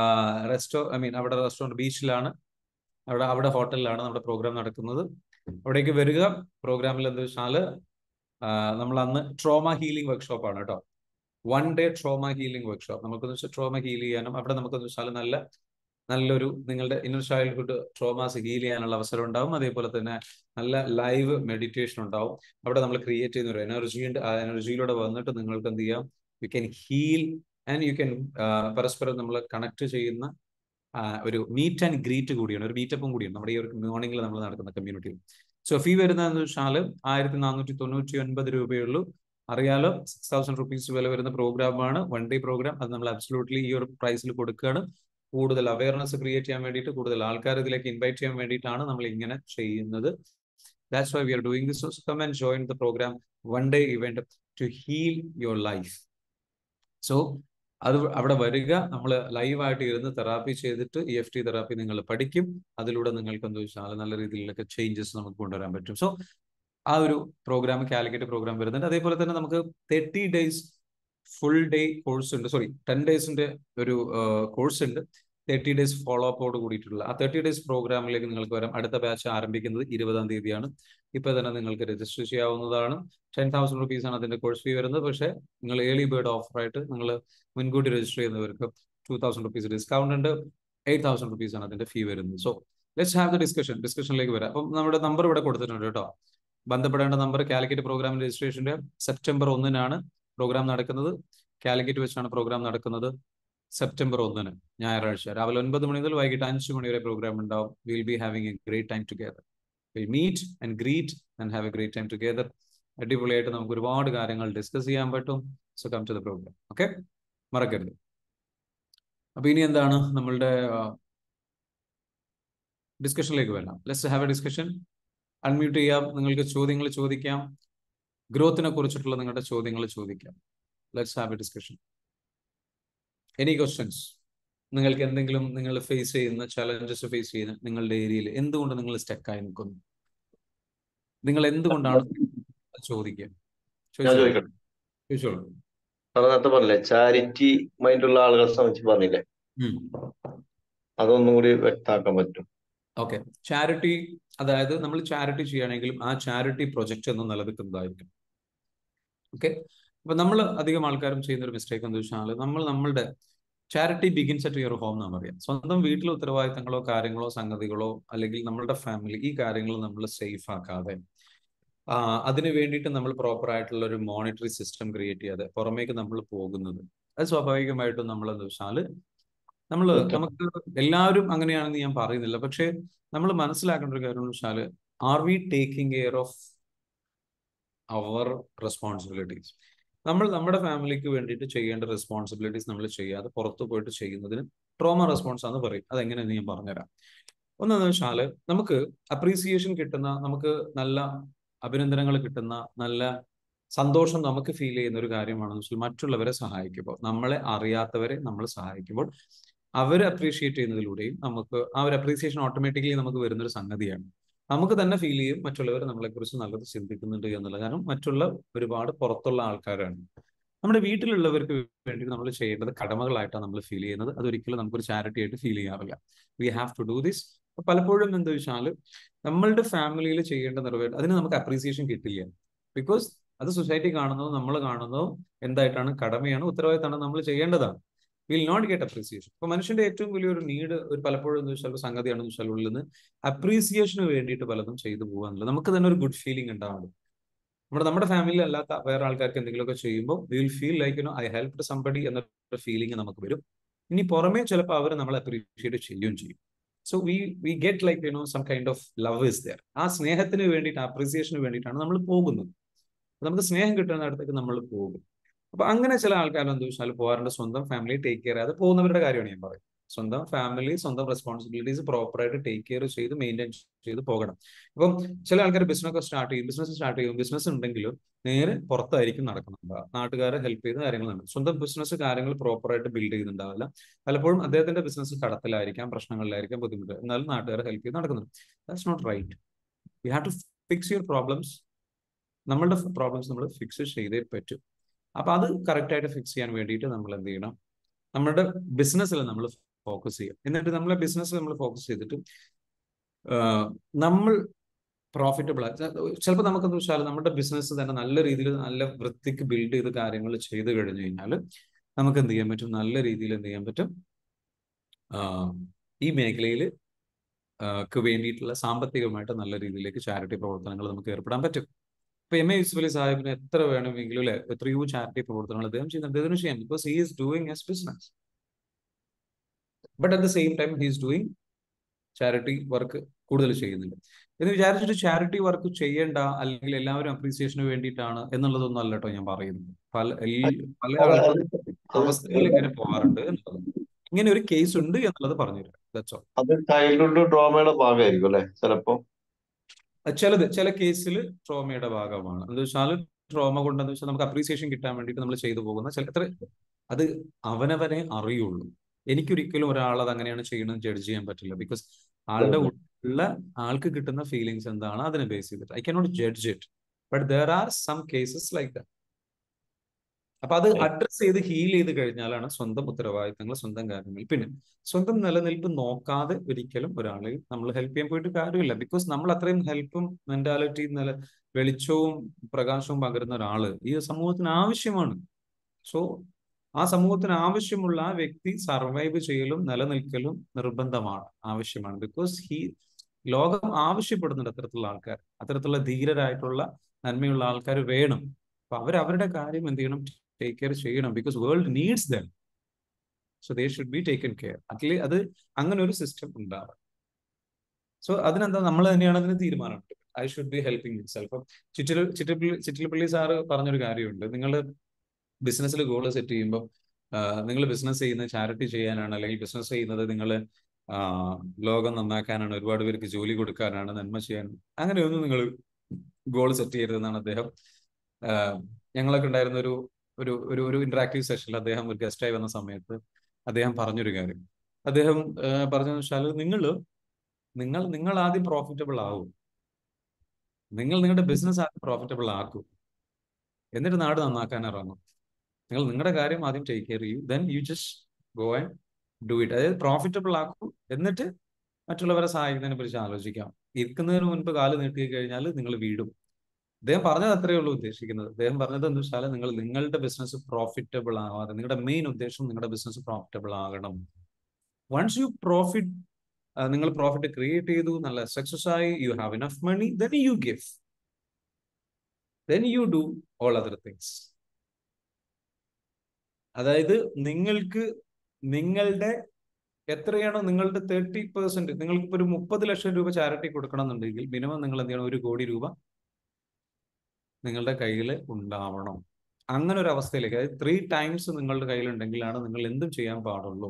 അവിടെ റെസ്റ്റോറൻറ്റ് ബീച്ചിലാണ്, അവിടെ ഹോട്ടലിലാണ് നമ്മുടെ പ്രോഗ്രാം നടക്കുന്നത്. അവിടേക്ക് വരിക. പ്രോഗ്രാമിൽ എന്താ വെച്ചാൽ നമ്മൾ അന്ന് ട്രോമ ഹീലിംഗ് വർക്ക്ഷോപ്പ് ആണ് കേട്ടോ. 1 day ട്രോമ ഹീലിംഗ് വർക്ക്ഷോപ്പ്. നമുക്കെന്ന് വെച്ചാൽ ട്രോമ ഹീൽ ചെയ്യാനും അവിടെ നമുക്കെന്ന് വെച്ചാൽ നല്ലൊരു നിങ്ങളുടെ ഇന്നർ ചൈൽഡ്ഹുഡ് ട്രോമാസ് ഹീൽ ചെയ്യാനുള്ള അവസരം ഉണ്ടാവും. അതേപോലെ തന്നെ നല്ല ലൈവ് മെഡിറ്റേഷൻ ഉണ്ടാവും. അവിടെ നമ്മൾ ക്രിയേറ്റ് ചെയ്യുന്ന ഒരു എനർജി ഉണ്ട്. ആ എനർജിയിലൂടെ വന്നിട്ട് നിങ്ങൾക്ക് എന്ത് ചെയ്യാം, you can heal and you can പരസ്പരം നമ്മൾ കണക്ട് ചെയ്യുന്ന ഒരു മീറ്റ് ആൻഡ് ഗ്രീറ്റ് കൂടിയാണ്, ഒരു മീറ്റപ്പും കൂടിയാണ് നമ്മുടെ ഈ ഒരു മോർണിംഗിൽ നമ്മൾ നടക്കുന്ന കമ്മ്യൂണിറ്റിയിൽ. സോ ഫീ വരുന്നതെന്ന് വെച്ചാൽ 1499 രൂപയുള്ളൂ. അറിയാലോ, 6000 rupees വില വരുന്ന പ്രോഗ്രാമാണ്, 1 day പ്രോഗ്രാം. അത് നമ്മൾ അബ്സല്യൂട്ട്ലി ഈ ഒരു പ്രൈസിൽ കൊടുക്കുകയാണ്. കൂടുതൽ അവയർനെസ് ക്രിയേറ്റ് ചെയ്യാൻ വേണ്ടിയിട്ട്, കൂടുതൽ ആൾക്കാർ ഇതിലേക്ക് ഇൻവൈറ്റ് ചെയ്യാൻ വേണ്ടിയിട്ടാണ് നമ്മൾ ഇങ്ങനെ ചെയ്യുന്നത്. That's why we are doing this. So come and join the program, 1 day event to heal your life. So അത് അവിടെ വരിക, നമ്മൾ ലൈവായിട്ട് ഇരുന്ന് തെറാപ്പി ചെയ്തിട്ട് EFT തെറാപ്പി നിങ്ങൾ പഠിക്കും. അതിലൂടെ നിങ്ങൾക്ക് എന്താ വെച്ചാൽ നല്ല രീതിയിലൊക്കെ ചേഞ്ചസ് നമുക്ക് കൊണ്ടുവരാൻ പറ്റും. സോ ആ ഒരു പ്രോഗ്രാം, കാലിക്കറ്റ് പ്രോഗ്രാം വരുന്നുണ്ട്. അതേപോലെ തന്നെ നമുക്ക് 30 days ഫുൾ ഡേ കോഴ്സ് ഉണ്ട്. 10 days ഒരു കോഴ്സ് ഉണ്ട്. 30 days ഫോളോ അപ്പോട് കൂടിയിട്ടുള്ള ആ 30 days പ്രോഗ്രാമിലേക്ക് നിങ്ങൾക്ക് വരാം. അടുത്ത ബാച്ച് ആരംഭിക്കുന്നത് 20-ാം തീയതിയാണ്. ഇപ്പൊ തന്നെ നിങ്ങൾക്ക് രജിസ്റ്റർ ചെയ്യാവുന്നതാണ്. 10,000 rupees ആണ് അതിന്റെ കോഴ്സ് ഫീ വരുന്നത്. പക്ഷേ നിങ്ങൾ ഏർലി ബേർഡ് ഓഫറായിട്ട് നിങ്ങൾ മുൻകൂട്ടി രജിസ്റ്റർ ചെയ്യുന്നവർക്ക് 2,000 rupees ഡിസ്കൗണ്ട് ഉണ്ട്. 8,000 rupees ആണ് അതിന്റെ ഫീ വരുന്നത്. സോ ലെറ്റ്സ് ഹാവ് ദ ഡിസ്കഷനിലേക്ക് വരാം. അപ്പം നമ്മുടെ നമ്പർ ഇവിടെ കൊടുത്തിട്ടുണ്ട് കേട്ടോ. ബന്ധപ്പെടേണ്ട നമ്പർ, കാലിക്കറ്റ് പ്രോഗ്രാം രജിസ്ട്രേഷന്റെ സെപ്റ്റംബർ 1-നാണ് പ്രോഗ്രാം നടക്കുന്നത്. കാലിക്കറ്റ് വെച്ചാണ് പ്രോഗ്രാം നടക്കുന്നത്. സെപ്റ്റംബർ 1 ഞായറാഴ്ച രാവിലെ 9 മണി മുതൽ വൈകിട്ട് 5 മണി വരെ പ്രോഗ്രാം ഉണ്ടാവും. Will be having a great time together. Will meet and greet and have a great time together. അടിപൊളിയായിട്ട് നമുക്ക് ഒരുപാട് കാര്യങ്ങൾ ഡിസ്കസ് ചെയ്യാൻ പറ്റും. So come to the programme. Okay, മറക്കരുത്. അപ്പൊ ഇനി എന്താണ് നമ്മളുടെ ഡിസ്കഷനിലേക്ക് വരാം. Let's have a discussion. Unmute ചെയ്യാം, നിങ്ങൾക്ക് ചോദ്യങ്ങൾ ചോദിക്കാം. ഗ്രോത്തിനെ കുറിച്ചിട്ടുള്ള നിങ്ങളുടെ ചോദ്യങ്ങൾ ചോദിക്കാം. Let's have a discussion. Any questions? നിങ്ങൾക്ക് എന്തെങ്കിലും നിങ്ങൾ ഫേസ് ചെയ്യുന്ന ചലഞ്ചസ് ഫേസ് ചെയ്യുന്ന നിങ്ങളുടെ ഏരിയയിൽ എന്തുകൊണ്ട് നിങ്ങൾ സ്റ്റക്കായി നിൽക്കുന്നു? നിങ്ങൾ എന്തുകൊണ്ടാണ് ചോദിക്കുക? ചോദിച്ചോളൂ. നേരത്തെ പറഞ്ഞില്ലേ ചാരിറ്റി മൈൻഡുള്ള ആളുകളെ സംബന്ധിച്ച് പറഞ്ഞില്ലേ, അതൊന്നും കൂടി വ്യക്തമാക്കാൻ പറ്റും? ഓക്കെ, ചാരിറ്റി, അതായത് നമ്മൾ ചാരിറ്റി ചെയ്യുകയാണെങ്കിലും ആ ചാരിറ്റി പ്രൊജക്റ്റ് എന്ന് നിലനിൽക്കുന്നതായിരിക്കും. ഓക്കെ, അപ്പൊ നമ്മൾ അധികം ആൾക്കാരും ചെയ്യുന്ന ഒരു മിസ്റ്റേക്ക് എന്താ വെച്ചാൽ നമ്മളുടെ charity begins at your home എന്നാണ് പറയാം. സ്വന്തം വീട്ടിലെ ഉത്തരവാദിത്തങ്ങളോ കാര്യങ്ങളോ സംഗതികളോ അല്ലെങ്കിൽ നമ്മളുടെ ഫാമിലി, ഈ കാര്യങ്ങൾ നമ്മൾ സേഫ് ആക്കാതെ അതിന് വേണ്ടിയിട്ട് നമ്മൾ പ്രോപ്പർ ആയിട്ടുള്ള ഒരു മോണിറ്ററി സിസ്റ്റം ക്രിയേറ്റ് ചെയ്യാതെ പുറമേക്ക് നമ്മൾ പോകുന്നത്, അത് സ്വാഭാവികമായിട്ടും നമ്മൾ എന്താ വെച്ചാൽ നമുക്ക് എല്ലാവരും അങ്ങനെയാണെന്ന് ഞാൻ പറയുന്നില്ല. പക്ഷെ നമ്മൾ മനസ്സിലാക്കേണ്ട ഒരു കാര്യം എന്ന് വെച്ചാൽ, are we taking care of our responsibilities? നമ്മൾ നമ്മുടെ ഫാമിലിക്ക് വേണ്ടിയിട്ട് ചെയ്യേണ്ട റെസ്പോൺസിബിലിറ്റീസ് നമ്മൾ ചെയ്യാതെ പുറത്തു പോയിട്ട് ചെയ്യുന്നതിന് ട്രോമ റെസ്പോൺസ് ആണെന്ന് പറയും. അതെങ്ങനെയെന്ന് ഞാൻ പറഞ്ഞുതരാം. ഒന്നെന്ന് വെച്ചാൽ, നമുക്ക് അപ്രീസിയേഷൻ കിട്ടുന്ന, നമുക്ക് നല്ല അഭിനന്ദനങ്ങൾ കിട്ടുന്ന, നല്ല സന്തോഷം നമുക്ക് ഫീൽ ചെയ്യുന്ന ഒരു കാര്യമാണെന്ന് വെച്ചാൽ മറ്റുള്ളവരെ സഹായിക്കുമ്പോൾ, നമ്മളെ അറിയാത്തവരെ നമ്മൾ സഹായിക്കുമ്പോൾ അവർ അപ്രീഷിയേറ്റ് ചെയ്യുന്നതിലൂടെയും നമുക്ക് ആ ഒരു അപ്രീസിയേഷൻ ഓട്ടോമാറ്റിക്കലി നമുക്ക് വരുന്നൊരു സംഗതിയാണ്. നമുക്ക് തന്നെ ഫീൽ ചെയ്യും മറ്റുള്ളവർ നമ്മളെക്കുറിച്ച് നല്ലത് ചിന്തിക്കുന്നുണ്ട് എന്നുള്ളത്. കാരണം മറ്റുള്ള ഒരുപാട് പുറത്തുള്ള ആൾക്കാരാണ്. നമ്മുടെ വീട്ടിലുള്ളവർക്ക് വേണ്ടി നമ്മൾ ചെയ്യേണ്ടത് കടമകളായിട്ടാണ് നമ്മൾ ഫീൽ ചെയ്യുന്നത്. അതൊരിക്കലും നമുക്കൊരു ചാരിറ്റി ആയിട്ട് ഫീൽ ചെയ്യാറില്ല. We have to do this. പലപ്പോഴും എന്താ വെച്ചാൽ നമ്മളുടെ ഫാമിലിയിൽ ചെയ്യേണ്ട അതിന് നമുക്ക് അപ്രീസിയേഷൻ കിട്ടില്ല. ബിക്കോസ് അത് സൊസൈറ്റി കാണുന്നതോ നമ്മൾ കാണുന്നതോ എന്തായിട്ടാണ്? കടമയാണ്, ഉത്തരവാദിത്തമാണ്, നമ്മൾ ചെയ്യേണ്ടതാണ്. Will not get appreciation. അപ്പൊ മനുഷ്യന്റെ ഏറ്റവും വലിയൊരു നീഡ് ഒരു പലപ്പോഴും എന്ന് വെച്ചാൽ സംഗതിയാണെന്ന് വെച്ചാൽ ഉള്ളിൽ നിന്ന് അപ്രീസിയേഷന് വേണ്ടിയിട്ട് പലതും ചെയ്തു പോകാന്നുള്ളത്. നമുക്ക് തന്നെ ഒരു ഗുഡ് ഫീലിംഗ് ഉണ്ടാവുള്ളൂ. നമ്മുടെ ഫാമിലി അല്ലാത്ത വേറെ ആൾക്കാർക്ക് എന്തെങ്കിലുമൊക്കെ ചെയ്യുമ്പോൾ we will feel like I helped somebody എന്ന ഫീലിംഗ് നമുക്ക് വരും. ഇനി പുറമേ ചിലപ്പോൾ അവർ നമ്മളെ അപ്രീഷിയേറ്റ് ചെയ്യുകയും ചെയ്യും. So we get like some kind of love is there. ആ സ്നേഹത്തിന് വേണ്ടിയിട്ട്, അപ്രീസിയേഷന് വേണ്ടിയിട്ടാണ് നമ്മൾ പോകുന്നത്. നമുക്ക് സ്നേഹം കിട്ടുന്നിടത്തേക്ക് നമ്മൾ പോകും. അപ്പൊ അങ്ങനെ ചില ആൾക്കാർ എന്താ വെച്ചാൽ പോകാറുണ്ട്, സ്വന്തം ഫാമിലി ടേക്ക് കെയർ ചെയ്യാതെ പോകുന്നവരുടെ കാര്യമാണ് ഞാൻ പറയുന്നത്. സ്വന്തം ഫാമിലി, സ്വന്തം റെസ്പോൺസിബിലിറ്റീസ് പ്രോപ്പറായിട്ട് ടേക്ക് കെയർ ചെയ്ത് മെയിൻറ്റെയിൻ ചെയ്ത് പോകണം. ഇപ്പം ചില ആൾക്കാർ ബിസിനസ് സ്റ്റാർട്ട് ചെയ്യും, ബിസിനസ് ഉണ്ടെങ്കിലും നേരെ പുറത്തായിരിക്കും നടക്കുന്നുണ്ടാവുക. നാട്ടുകാരെ ഹെൽപ്പ് ചെയ്ത് കാര്യങ്ങൾ നടക്കും. സ്വന്തം ബിസിനസ് കാര്യങ്ങൾ പ്രോപ്പറായിട്ട് ബിൽഡ് ചെയ്യുന്നുണ്ടാവില്ല. പലപ്പോഴും അദ്ദേഹത്തിന്റെ ബിസിനസ് കടത്തിലായിരിക്കാം, പ്രശ്നങ്ങളിലായിരിക്കാം, ബുദ്ധിമുട്ട്, എന്നാലും നാട്ടുകാരെ ഹെൽപ്പ് ചെയ്ത് നടക്കുന്നുണ്ട്. That's not right. You have to fix your problems. നമ്മളുടെ പ്രോബ്ലംസ് നമ്മൾ ഫിക്സ് ചെയ്തേ പറ്റും. അപ്പൊ അത് കറക്റ്റ് ആയിട്ട് ഫിക്സ് ചെയ്യാൻ വേണ്ടിയിട്ട് നമ്മൾ എന്ത് ചെയ്യണം? നമ്മുടെ ബിസിനസ്സിൽ നമ്മൾ ഫോക്കസ് ചെയ്യാം. എന്നിട്ട് നമ്മളെ ബിസിനസ്സിൽ നമ്മൾ ഫോക്കസ് ചെയ്തിട്ട് നമ്മൾ പ്രോഫിറ്റബിൾ ആയി, ചിലപ്പോൾ നമുക്കെന്ന് വെച്ചാൽ നമ്മുടെ ബിസിനസ് തന്നെ നല്ല രീതിയിൽ നല്ല വൃത്തിക്ക് ബിൽഡ് ചെയ്ത് കാര്യങ്ങൾ ചെയ്ത് കഴിഞ്ഞു കഴിഞ്ഞാൽ നമുക്ക് എന്ത് ചെയ്യാൻ പറ്റും? നല്ല രീതിയിൽ എന്ത് ചെയ്യാൻ പറ്റും? ഈ മേഖലയിൽ വേണ്ടിയിട്ടുള്ള സാമ്പത്തികമായിട്ട് നല്ല രീതിയിലേക്ക് ചാരിറ്റി പ്രവർത്തനങ്ങൾ നമുക്ക് ഏർപ്പെടാൻ പറ്റും. ഇപ്പൊ എം എ യൂസുഫ് അലി സാഹിബിന് എത്ര വേണമെങ്കിലും അല്ലെ, എത്രയോ ചാരിറ്റി പ്രവർത്തനങ്ങൾ അദ്ദേഹം ചെയ്യുന്നുണ്ട്. അദ്ദേഹത്തിന് ചെയ്യാൻ, because he is doing his business. But at the same time he is doing charity work കൂടുതൽ ചെയ്യുന്നുണ്ട്. എന്ന് വിചാരിച്ചിട്ട് ചാരിറ്റി വർക്ക് ചെയ്യേണ്ട, അല്ലെങ്കിൽ എല്ലാവരും അപ്രീസിയേഷന് വേണ്ടിയിട്ടാണ് എന്നുള്ളതൊന്നും അല്ല കേട്ടോ ഞാൻ പറയുന്നത്. പല ആളുകളും അവസ്ഥകൾ ഇങ്ങനെ പോകാറുണ്ട് എന്നുള്ളത്. ഇങ്ങനെ ഒരു കേസ് ഉണ്ട് എന്നുള്ളത് പറഞ്ഞുതരാം. That's all. അത് ചൈൽഡ്ഹുഡ് ട്രോമയുടെ ഭാഗമായിരിക്കും അല്ലെ ചിലപ്പോ. ചില കേസിൽ ട്രോമയുടെ ഭാഗമാണ്. എന്താ വെച്ചാൽ ട്രോമ കൊണ്ടെന്ന് വെച്ചാൽ നമുക്ക് അപ്രീസിയേഷൻ കിട്ടാൻ വേണ്ടിയിട്ട് നമ്മൾ ചെയ്തു പോകുന്ന അത് അവനവനെ അറിയുള്ളൂ. എനിക്കൊരിക്കലും ഒരാൾ അത് അങ്ങനെയാണ് ചെയ്യണമെന്ന് ജഡ്ജ് ചെയ്യാൻ പറ്റില്ല. ബിക്കോസ് ആളുടെ ഉള്ള ആൾക്ക് കിട്ടുന്ന ഫീലിങ്സ് എന്താണ് അതിനെ ബേസ് ചെയ്തിട്ട് I cannot judge it. But there are some cases like that. അപ്പൊ അത് അഡ്രസ് ചെയ്ത് ഹീൽ ചെയ്ത് കഴിഞ്ഞാലാണ് സ്വന്തം ഉത്തരവാദിത്തങ്ങൾ, സ്വന്തം കാര്യങ്ങൾ. പിന്നെ സ്വന്തം നിലനിൽപ്പ് നോക്കാതെ ഒരിക്കലും ഒരാളെ നമ്മൾ ഹെൽപ്പ് ചെയ്യാൻ പോയിട്ട് കാര്യമില്ല. ബിക്കോസ് നമ്മൾ അത്രയും ഹെൽപ്പും മെന്റാലിറ്റി, വെളിച്ചവും പ്രകാശവും പകരുന്ന ഒരാള് ഈ സമൂഹത്തിന് ആവശ്യമാണ്. സോ ആ സമൂഹത്തിന് ആവശ്യമുള്ള ആ വ്യക്തി സർവൈവ് ചെയ്യലും നിലനിൽക്കലും നിർബന്ധമാണ്, ആവശ്യമാണ്. ബിക്കോസ് ലോകം ആവശ്യപ്പെടുന്നുണ്ട് അത്തരത്തിലുള്ള ആൾക്കാർ, അത്തരത്തിലുള്ള ധീരരായിട്ടുള്ള നന്മയുള്ള ആൾക്കാർ വേണം. അപ്പൊ അവരവരുടെ കാര്യം എന്ത് ചെയ്യണം? ടേക്ക് കെയർ ചെയ്യണം. Because world needs them. So they should be taken care. അത് അങ്ങനെ ഒരു സിസ്റ്റം ഉണ്ടാവും. സോ അതിനെന്താ, നമ്മൾ തന്നെയാണ് അതിന് തീരുമാനം. I should be helping myself. അപ്പം ചിറ്റിലപ്പള്ളി സാറ് പറഞ്ഞൊരു കാര്യമുണ്ട്. നിങ്ങൾ ബിസിനസ്സിൽ ഗോൾ സെറ്റ് ചെയ്യുമ്പോൾ നിങ്ങൾ ബിസിനസ് ചെയ്യുന്നത് ചാരിറ്റി ചെയ്യാനാണ്, അല്ലെങ്കിൽ ബിസിനസ് ചെയ്യുന്നത് നിങ്ങൾ ലോകം നന്നാക്കാനാണ്, ഒരുപാട് പേർക്ക് ജോലി കൊടുക്കാനാണ്, നന്മ ചെയ്യാൻ, അങ്ങനെയൊന്നും നിങ്ങൾ ഗോൾ സെറ്റ് ചെയ്യരുതെന്നാണ് അദ്ദേഹം. ഞങ്ങളൊക്കെ ഉണ്ടായിരുന്ന ഒരു ഒരു ഒരു ഒരു ഇന്ററാക്റ്റീവ് സെഷനിൽ അദ്ദേഹം ഒരു ഗസ്റ്റായി വന്ന സമയത്ത് അദ്ദേഹം പറഞ്ഞൊരു കാര്യം. അദ്ദേഹം പറഞ്ഞതെന്ന് വെച്ചാൽ നിങ്ങൾ ആദ്യം പ്രോഫിറ്റബിൾ ആവും. നിങ്ങൾ നിങ്ങളുടെ ബിസിനസ് ആദ്യം പ്രോഫിറ്റബിൾ ആക്കും, എന്നിട്ട് നാട് നന്നാക്കാൻ ഇറങ്ങും. നിങ്ങൾ നിങ്ങളുടെ കാര്യം ആദ്യം ടേക്ക് കെയർ ചെയ്യൂ, then you just go and do it. അതായത് പ്രോഫിറ്റബിൾ ആക്കും, എന്നിട്ട് മറ്റുള്ളവരെ സഹായിക്കുന്നതിനെ കുറിച്ച് ആലോചിക്കാം. ഇരിക്കുന്നതിന് മുൻപ് കാല് നീട്ടി കഴിഞ്ഞാൽ നിങ്ങൾ വീടും. അദ്ദേഹം പറഞ്ഞത് അത്രയേ ഉള്ളൂ ഉദ്ദേശിക്കുന്നത്. അദ്ദേഹം പറഞ്ഞത് എന്താ വെച്ചാൽ നിങ്ങൾ നിങ്ങളുടെ ബിസിനസ് പ്രോഫിറ്റബിൾ ആവാതെ, നിങ്ങളുടെ മെയിൻ ഉദ്ദേശം നിങ്ങളുടെ ബിസിനസ് പ്രോഫിറ്റബിൾ ആകണം. വൺസ് യു നിങ്ങൾ പ്രോഫിറ്റ് ക്രിയേറ്റ് ചെയ്തു, നല്ല സക്സസ് ആയി, you have enough money, then you give, then you do all other things. അതായത് നിങ്ങളുടെ എത്രയാണോ നിങ്ങളുടെ 30%, നിങ്ങൾക്ക് ഇപ്പോൾ ഒരു 30 ലക്ഷം രൂപ ചാരിറ്റി കൊടുക്കണം എന്നുണ്ടെങ്കിൽ മിനിമം നിങ്ങൾ എന്ത് ചെയ്യണം? 1 കോടി രൂപ നിങ്ങളുടെ കയ്യിൽ ഉണ്ടാവണം. അങ്ങനെ ഒരു അവസ്ഥയിലേക്ക്, അതായത് 3 ടൈംസ് നിങ്ങളുടെ കയ്യിലുണ്ടെങ്കിലാണ് നിങ്ങൾ എന്തും ചെയ്യാൻ പാടുള്ളൂ.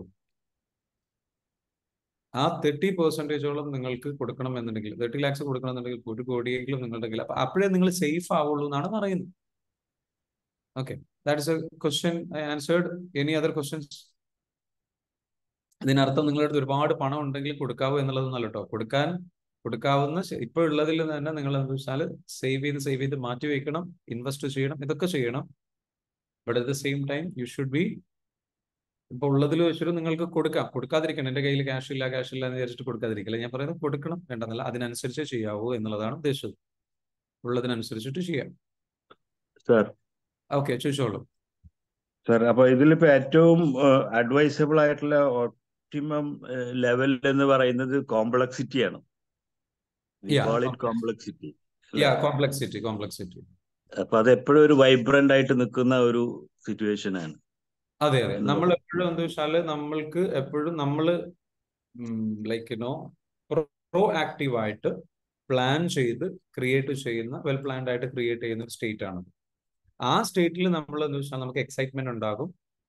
ആ 30%ഓളം നിങ്ങൾക്ക് കൊടുക്കണം എന്നുണ്ടെങ്കിൽ, 30 lakhs കൊടുക്കണം എന്നുണ്ടെങ്കിൽ 1 കോടിയെങ്കിലും നിങ്ങളുടെ കയ്യിൽ. അപ്പൊ അപ്പോഴേ നിങ്ങൾ സേഫ് ആവുള്ളൂ എന്നാണ് പറയുന്നത്. Okay, that is a question I answered. Any other questions? ഇതിനർത്ഥം നിങ്ങളുടെ അടുത്ത് ഒരുപാട് പണം ഉണ്ടെങ്കിൽ കൊടുക്കാവൂ എന്നുള്ളതൊന്നല്ല കേട്ടോ. കൊടുക്കാവുന്ന ഇപ്പോൾ ഉള്ളതിൽ തന്നെ നിങ്ങൾ എന്താ വെച്ചാൽ സേവ് ചെയ്ത് മാറ്റി വെക്കണം, ഇൻവെസ്റ്റ് ചെയ്യണം, ഇതൊക്കെ ചെയ്യണം. But at the same time you should be, ഇപ്പൊ ഉള്ളതിൽ വെച്ചിട്ട് നിങ്ങൾക്ക് കൊടുക്കാതിരിക്കണം. എന്റെ കയ്യിൽ ക്യാഷ് ഇല്ല എന്ന് വിചാരിച്ചിട്ട് കൊടുക്കാതിരിക്കില്ല. ഞാൻ പറയുന്നത് കൊടുക്കണം വേണ്ടെന്നല്ല, അതിനനുസരിച്ച് ചെയ്യാവൂ എന്നുള്ളതാണ് ഉദ്ദേശിച്ചത്. ഉള്ളതിനനുസരിച്ചിട്ട് ചെയ്യാം. സാർ ഓക്കെ, ചോദിച്ചോളൂ. സാർ, അപ്പൊ ഇതിലിപ്പോ ഏറ്റവും അഡ്വൈസബിൾ ആയിട്ടുള്ള ഓപ്റ്റിമം ലെവൽ എന്ന് പറയുന്നത് കോംപ്ലക്സിറ്റിയാണ്. കോംപ്ലക്സിറ്റി. കോംപ്ലക്സിറ്റി. അപ്പൊ അത് എപ്പോഴും ഒരു വൈബ്രന്റ് ആയിട്ട് നിൽക്കുന്ന ഒരു സിറ്റുവേഷൻ ആണ്. അതെ. നമ്മൾ എപ്പോഴും എന്താ വെച്ചാല് നമ്മൾക്ക് എപ്പോഴും ലൈക്ക് പ്രോ ആക്റ്റീവ് ആയിട്ട് പ്ലാൻ ചെയ്ത് ക്രിയേറ്റ് ചെയ്യുന്ന, വെൽ പ്ലാൻഡ് ആയിട്ട് ക്രിയേറ്റ് ചെയ്യുന്ന ഒരു സ്റ്റേറ്റ് ആണ്. ആ സ്റ്റേറ്റിൽ നമ്മൾ എന്താ വെച്ചാൽ നമുക്ക് എക്സൈറ്റ്മെന്റ് ഉണ്ടാകും,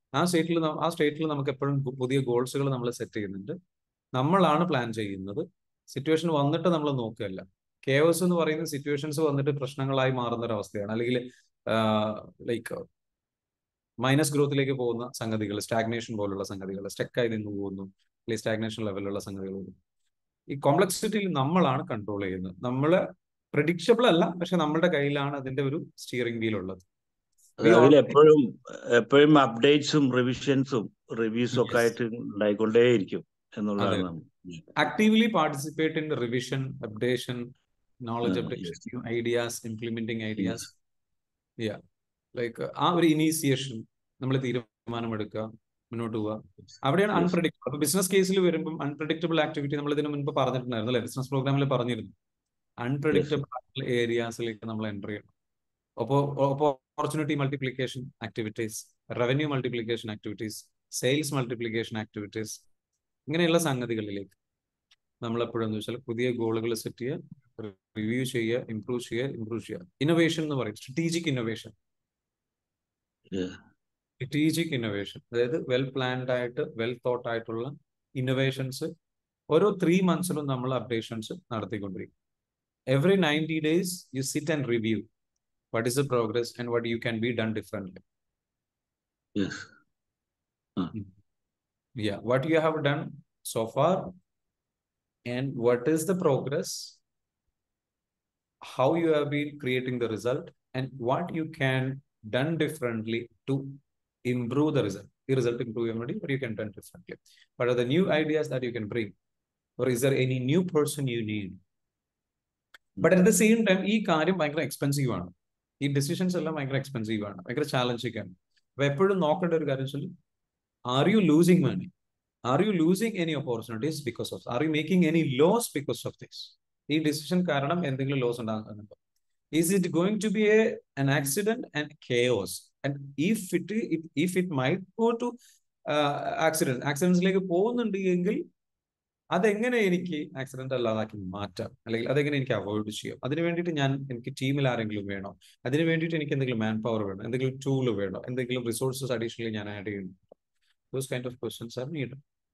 ആ സ്റ്റേറ്റിൽ നമുക്ക് എപ്പോഴും പുതിയ ഗോൾസുകൾ നമ്മൾ സെറ്റ് ചെയ്യുന്നുണ്ട്. നമ്മളാണ് പ്ലാൻ ചെയ്യുന്നത്. സിറ്റുവേഷൻ വന്നിട്ട് നമ്മൾ നോക്കുകയല്ല. കേവസ് എന്ന് പറയുന്ന സിറ്റുവേഷൻസ് വന്നിട്ട് പ്രശ്നങ്ങളായി മാറുന്ന ഒരു അവസ്ഥയാണ്. അല്ലെങ്കിൽ ലൈക്ക് മൈനസ് ഗ്രോത്തിലേക്ക് പോകുന്ന സംഗതികൾ, സ്റ്റാഗ്നേഷൻ പോലുള്ള സംഗതികൾ, സ്റ്റക്കായി നിന്ന് പോകുന്നു, അല്ലെങ്കിൽ സ്റ്റാഗ്നേഷൻ ലെവലിലുള്ള സംഗതികൾ. ഈ കോംപ്ലക്സിറ്റിയിൽ നമ്മളാണ് കൺട്രോൾ ചെയ്യുന്നത്. നമ്മൾ പ്രഡിക്റ്റബിൾ അല്ല, പക്ഷെ നമ്മുടെ കയ്യിലാണ് അതിന്റെ ഒരു സ്റ്റിയറിംഗ് വീൽ ഉള്ളത്. അതിൽ എപ്പോഴും അപ്ഡേറ്റ്സും റിവിഷൻസും റിവ്യൂസും ഒക്കെ ആയിട്ട് ഉണ്ടായിക്കൊണ്ടേയിരിക്കും എന്നുള്ളതാണ്. Actively participate in revision, updation, knowledge updation, new ideas, implementing ideas. Like ആ ഒരു ഇനീസിയേഷൻ, നമ്മൾ തീരുമാനമെടുക്കുക, മുന്നോട്ട് പോവുക. അവിടെയാണ് അൺപ്രഡിക്റ്റബിൾ. അപ്പൊ ബിസിനസ് കേസിൽ വരുമ്പോൾ അൺപ്രഡിക്റ്റബിൾ ആക്ടിവിറ്റി നമ്മൾ ഇതിനു മുൻപ് പറഞ്ഞിട്ടുണ്ടായിരുന്നു അല്ലെ, ബിസിനസ് പ്രോഗ്രാമിൽ പറഞ്ഞിരുന്നു. അൺപ്രഡിക്റ്റബിൾ ഏരിയാസിലേക്ക് നമ്മൾ എൻ്റർ ചെയ്യണം. അപ്പോൾ opportunity multiplication activities, revenue multiplication activities, sales multiplication activities, ഇങ്ങനെയുള്ള സംഗതികളിലേക്ക് നമ്മൾ എപ്പോഴെന്ന് വെച്ചാൽ പുതിയ ഗോളുകൾ സെറ്റ് ചെയ്യുക, റിവ്യൂ ചെയ്യുക, ഇംപ്രൂവ് ചെയ്യുക. ഇന്നോവേഷൻ എന്ന് പറയും, സ്ട്രാറ്റജിക് ഇന്നോവേഷൻ. അതായത് വെൽ പ്ലാൻഡ് ആയിട്ട്, വെൽ തോട്ട് ആയിട്ടുള്ള ഇന്നോവേഷൻസ് ഓരോ 3 monthsലും നമ്മൾ അപ്ഡേഷൻസ് നടത്തിക്കൊണ്ടിരിക്കും. Every 90 days you sit and review what is the progress and what you can be done differently. What you have done so far and what is the progress, how you have been creating the result, and what you can done differently to improve the result. The result improve already, but you can done differently. What are the new ideas that you can bring, or is there any new person you need? But at the same time, ഈ കാര്യം ഭയങ്കര expensive ആണ്. ഈ decisions എല്ലാം ഭയങ്കര expensive ആണ്, ഭയങ്കര challenging ആണ്. അപ്പൊ എപ്പോഴും നോക്കേണ്ട ഒരു കാര്യം വെച്ചാൽ, are you losing money? Are you losing any opportunities because of? Are you making any loss because of this? ഈ ഡിസിഷൻ കാരണം എന്തെങ്കിലും ലോസ് ഉണ്ടാകുന്നുണ്ടോ? Is it going to be an accident and chaos? And if it might go to ആക്സിഡൻസിലേക്ക് പോകുന്നുണ്ട് എങ്കിൽ അതെങ്ങനെ എനിക്ക് accident അല്ലാതാക്കി മാറ്റാം, അല്ലെങ്കിൽ അതെങ്ങനെ എനിക്ക് അവോയ്ഡ് ചെയ്യാം? അതിന് വേണ്ടിയിട്ട് എനിക്ക് ടീമിൽ ആരെങ്കിലും വേണോ? അതിന് വേണ്ടിയിട്ട് എനിക്ക് എന്തെങ്കിലും മാൻ പവർ വേണോ? എന്തെങ്കിലും ടൂൾ വേണോ? എന്തെങ്കിലും റിസോഴ്സസ് അഡീഷണലി ഞാൻ ആഡ് ചെയ്യുന്നു? Those kind of questions are needed.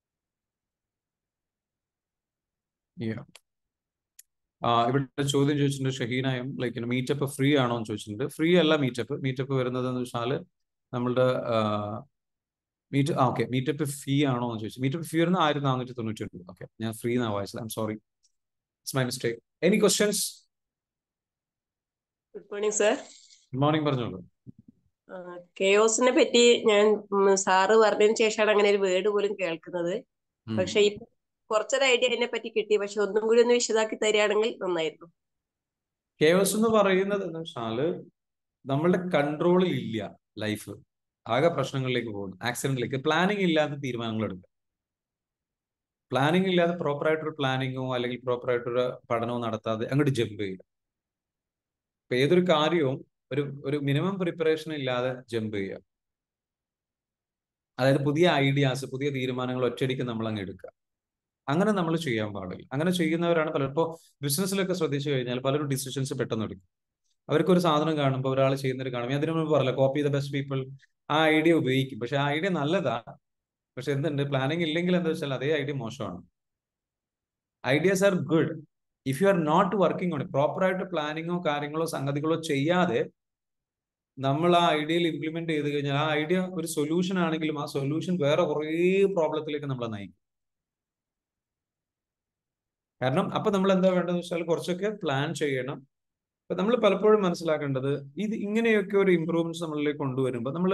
ഇവിടെ ചോദ്യം ചോദിച്ചിട്ടുണ്ട് ഷഹീനായും, ലൈക്ക് മീറ്റപ്പ് ഫ്രീ ആണോ എന്ന് ചോദിച്ചിട്ടുണ്ട്. ഫ്രീ അല്ല മീറ്റപ്പ് വരുന്നത് എന്ന് വെച്ചാൽ നമ്മളുടെ മീറ്റപ്പ് ഫീ ആണോ എന്ന് ചോദിച്ചു. മീറ്റപ്പ് ഫീ വരുന്നത് 1492. ഓക്കെ, ഞാൻ ഫ്രീ എന്നാണ് വായിച്ചത്. I'm sorry, it's my mistake. Any questions? Good morning sir. Good morning, പറഞ്ഞോളൂ. കെയോസിനെ പറ്റി ഞാൻ സാറ് പറഞ്ഞതിന് ശേഷമാണ് അങ്ങനെ ഒരു വേർഡ് പോലും കേൾക്കുന്നത്. പക്ഷെ ഇപ്പൊ കുറച്ചൊരു ഐഡിയ അതിനെ പറ്റി കിട്ടി. പക്ഷെ ഒന്നും കൂടി ഒന്ന് വിശദാക്കി തരികയാണെങ്കിൽ നന്നായിരുന്നു. കെയോസ് എന്ന് പറയുന്നത് എന്ന് വെച്ചാല് നമ്മളുടെ കൺട്രോളിൽ ഇല്ല ലൈഫ്, ആകെ പ്രശ്നങ്ങളിലേക്ക് പോകുന്നു, ആക്സിഡന്റിലേക്ക്. പ്ലാനിങ് ഇല്ലാതെ തീരുമാനങ്ങൾ എടുക്കുക. പ്ലാനിങ് ഇല്ലാതെ പ്രോപ്പറായിട്ടൊരു പ്ലാനിങ്ങോ അല്ലെങ്കിൽ പ്രോപ്പറായിട്ടൊരു പഠനമോ നടത്താതെ അങ്ങോട്ട് ജമ്പ് ചെയ്യുക. ഇപ്പൊ ഏതൊരു കാര്യവും ഒരു മിനിമം പ്രിപ്പറേഷൻ ഇല്ലാതെ ജമ്പ് ചെയ്യുക. അതായത് പുതിയ ഐഡിയാസ്, പുതിയ തീരുമാനങ്ങൾ ഒറ്റയടിക്ക് നമ്മൾ അങ്ങ് എടുക്കുക. അങ്ങനെ നമ്മൾ ചെയ്യാൻ പാടില്ല. അങ്ങനെ ചെയ്യുന്നവരാണ് പലപ്പോൾ ബിസിനസ്സിലൊക്കെ ശ്രദ്ധിച്ചു കഴിഞ്ഞാൽ പലരും ഡിസിഷൻസ് പെട്ടെന്ന് എടുക്കും. അവർക്കൊരു സാധനം കാണുമ്പോൾ, ഒരാൾ ചെയ്യുന്നത് കാണുമ്പോൾ, അതിനു മുമ്പ് പറയില്ല കോപ്പി ദ ബെസ്റ്റ് പീപ്പിൾ, ആ ഐഡിയ ഉപയോഗിക്കും. പക്ഷെ ആ ഐഡിയ നല്ലതാ, പക്ഷെ എന്തുണ്ട്, പ്ലാനിങ് ഇല്ലെങ്കിൽ എന്താ വെച്ചാൽ അതേ ഐഡിയ മോശമാണ്. Ideas are good if you are not working on it. പ്രോപ്പറായിട്ട് പ്ലാനിങ്ങോ കാര്യങ്ങളോ സംഗതികളോ ചെയ്യാതെ നമ്മൾ ആ ഐഡിയയിൽ ഇംപ്ലിമെന്റ് ചെയ്ത് കഴിഞ്ഞാൽ ആ ഐഡിയ ഒരു സൊല്യൂഷൻ ആണെങ്കിലും ആ സൊല്യൂഷൻ വേറെ കുറേ പ്രോബ്ലത്തിലേക്ക് നമ്മളെ നയിക്കും. കാരണം അപ്പൊ നമ്മൾ എന്താ വേണ്ടതെന്ന് വെച്ചാൽ കുറച്ചൊക്കെ പ്ലാൻ ചെയ്യണം. അപ്പൊ നമ്മൾ പലപ്പോഴും മനസ്സിലാക്കേണ്ടത്, ഇങ്ങനെയൊക്കെ ഒരു ഇമ്പ്രൂവ്മെന്റ്സ് നമ്മളിലേക്ക് കൊണ്ടുവരുമ്പോൾ നമ്മൾ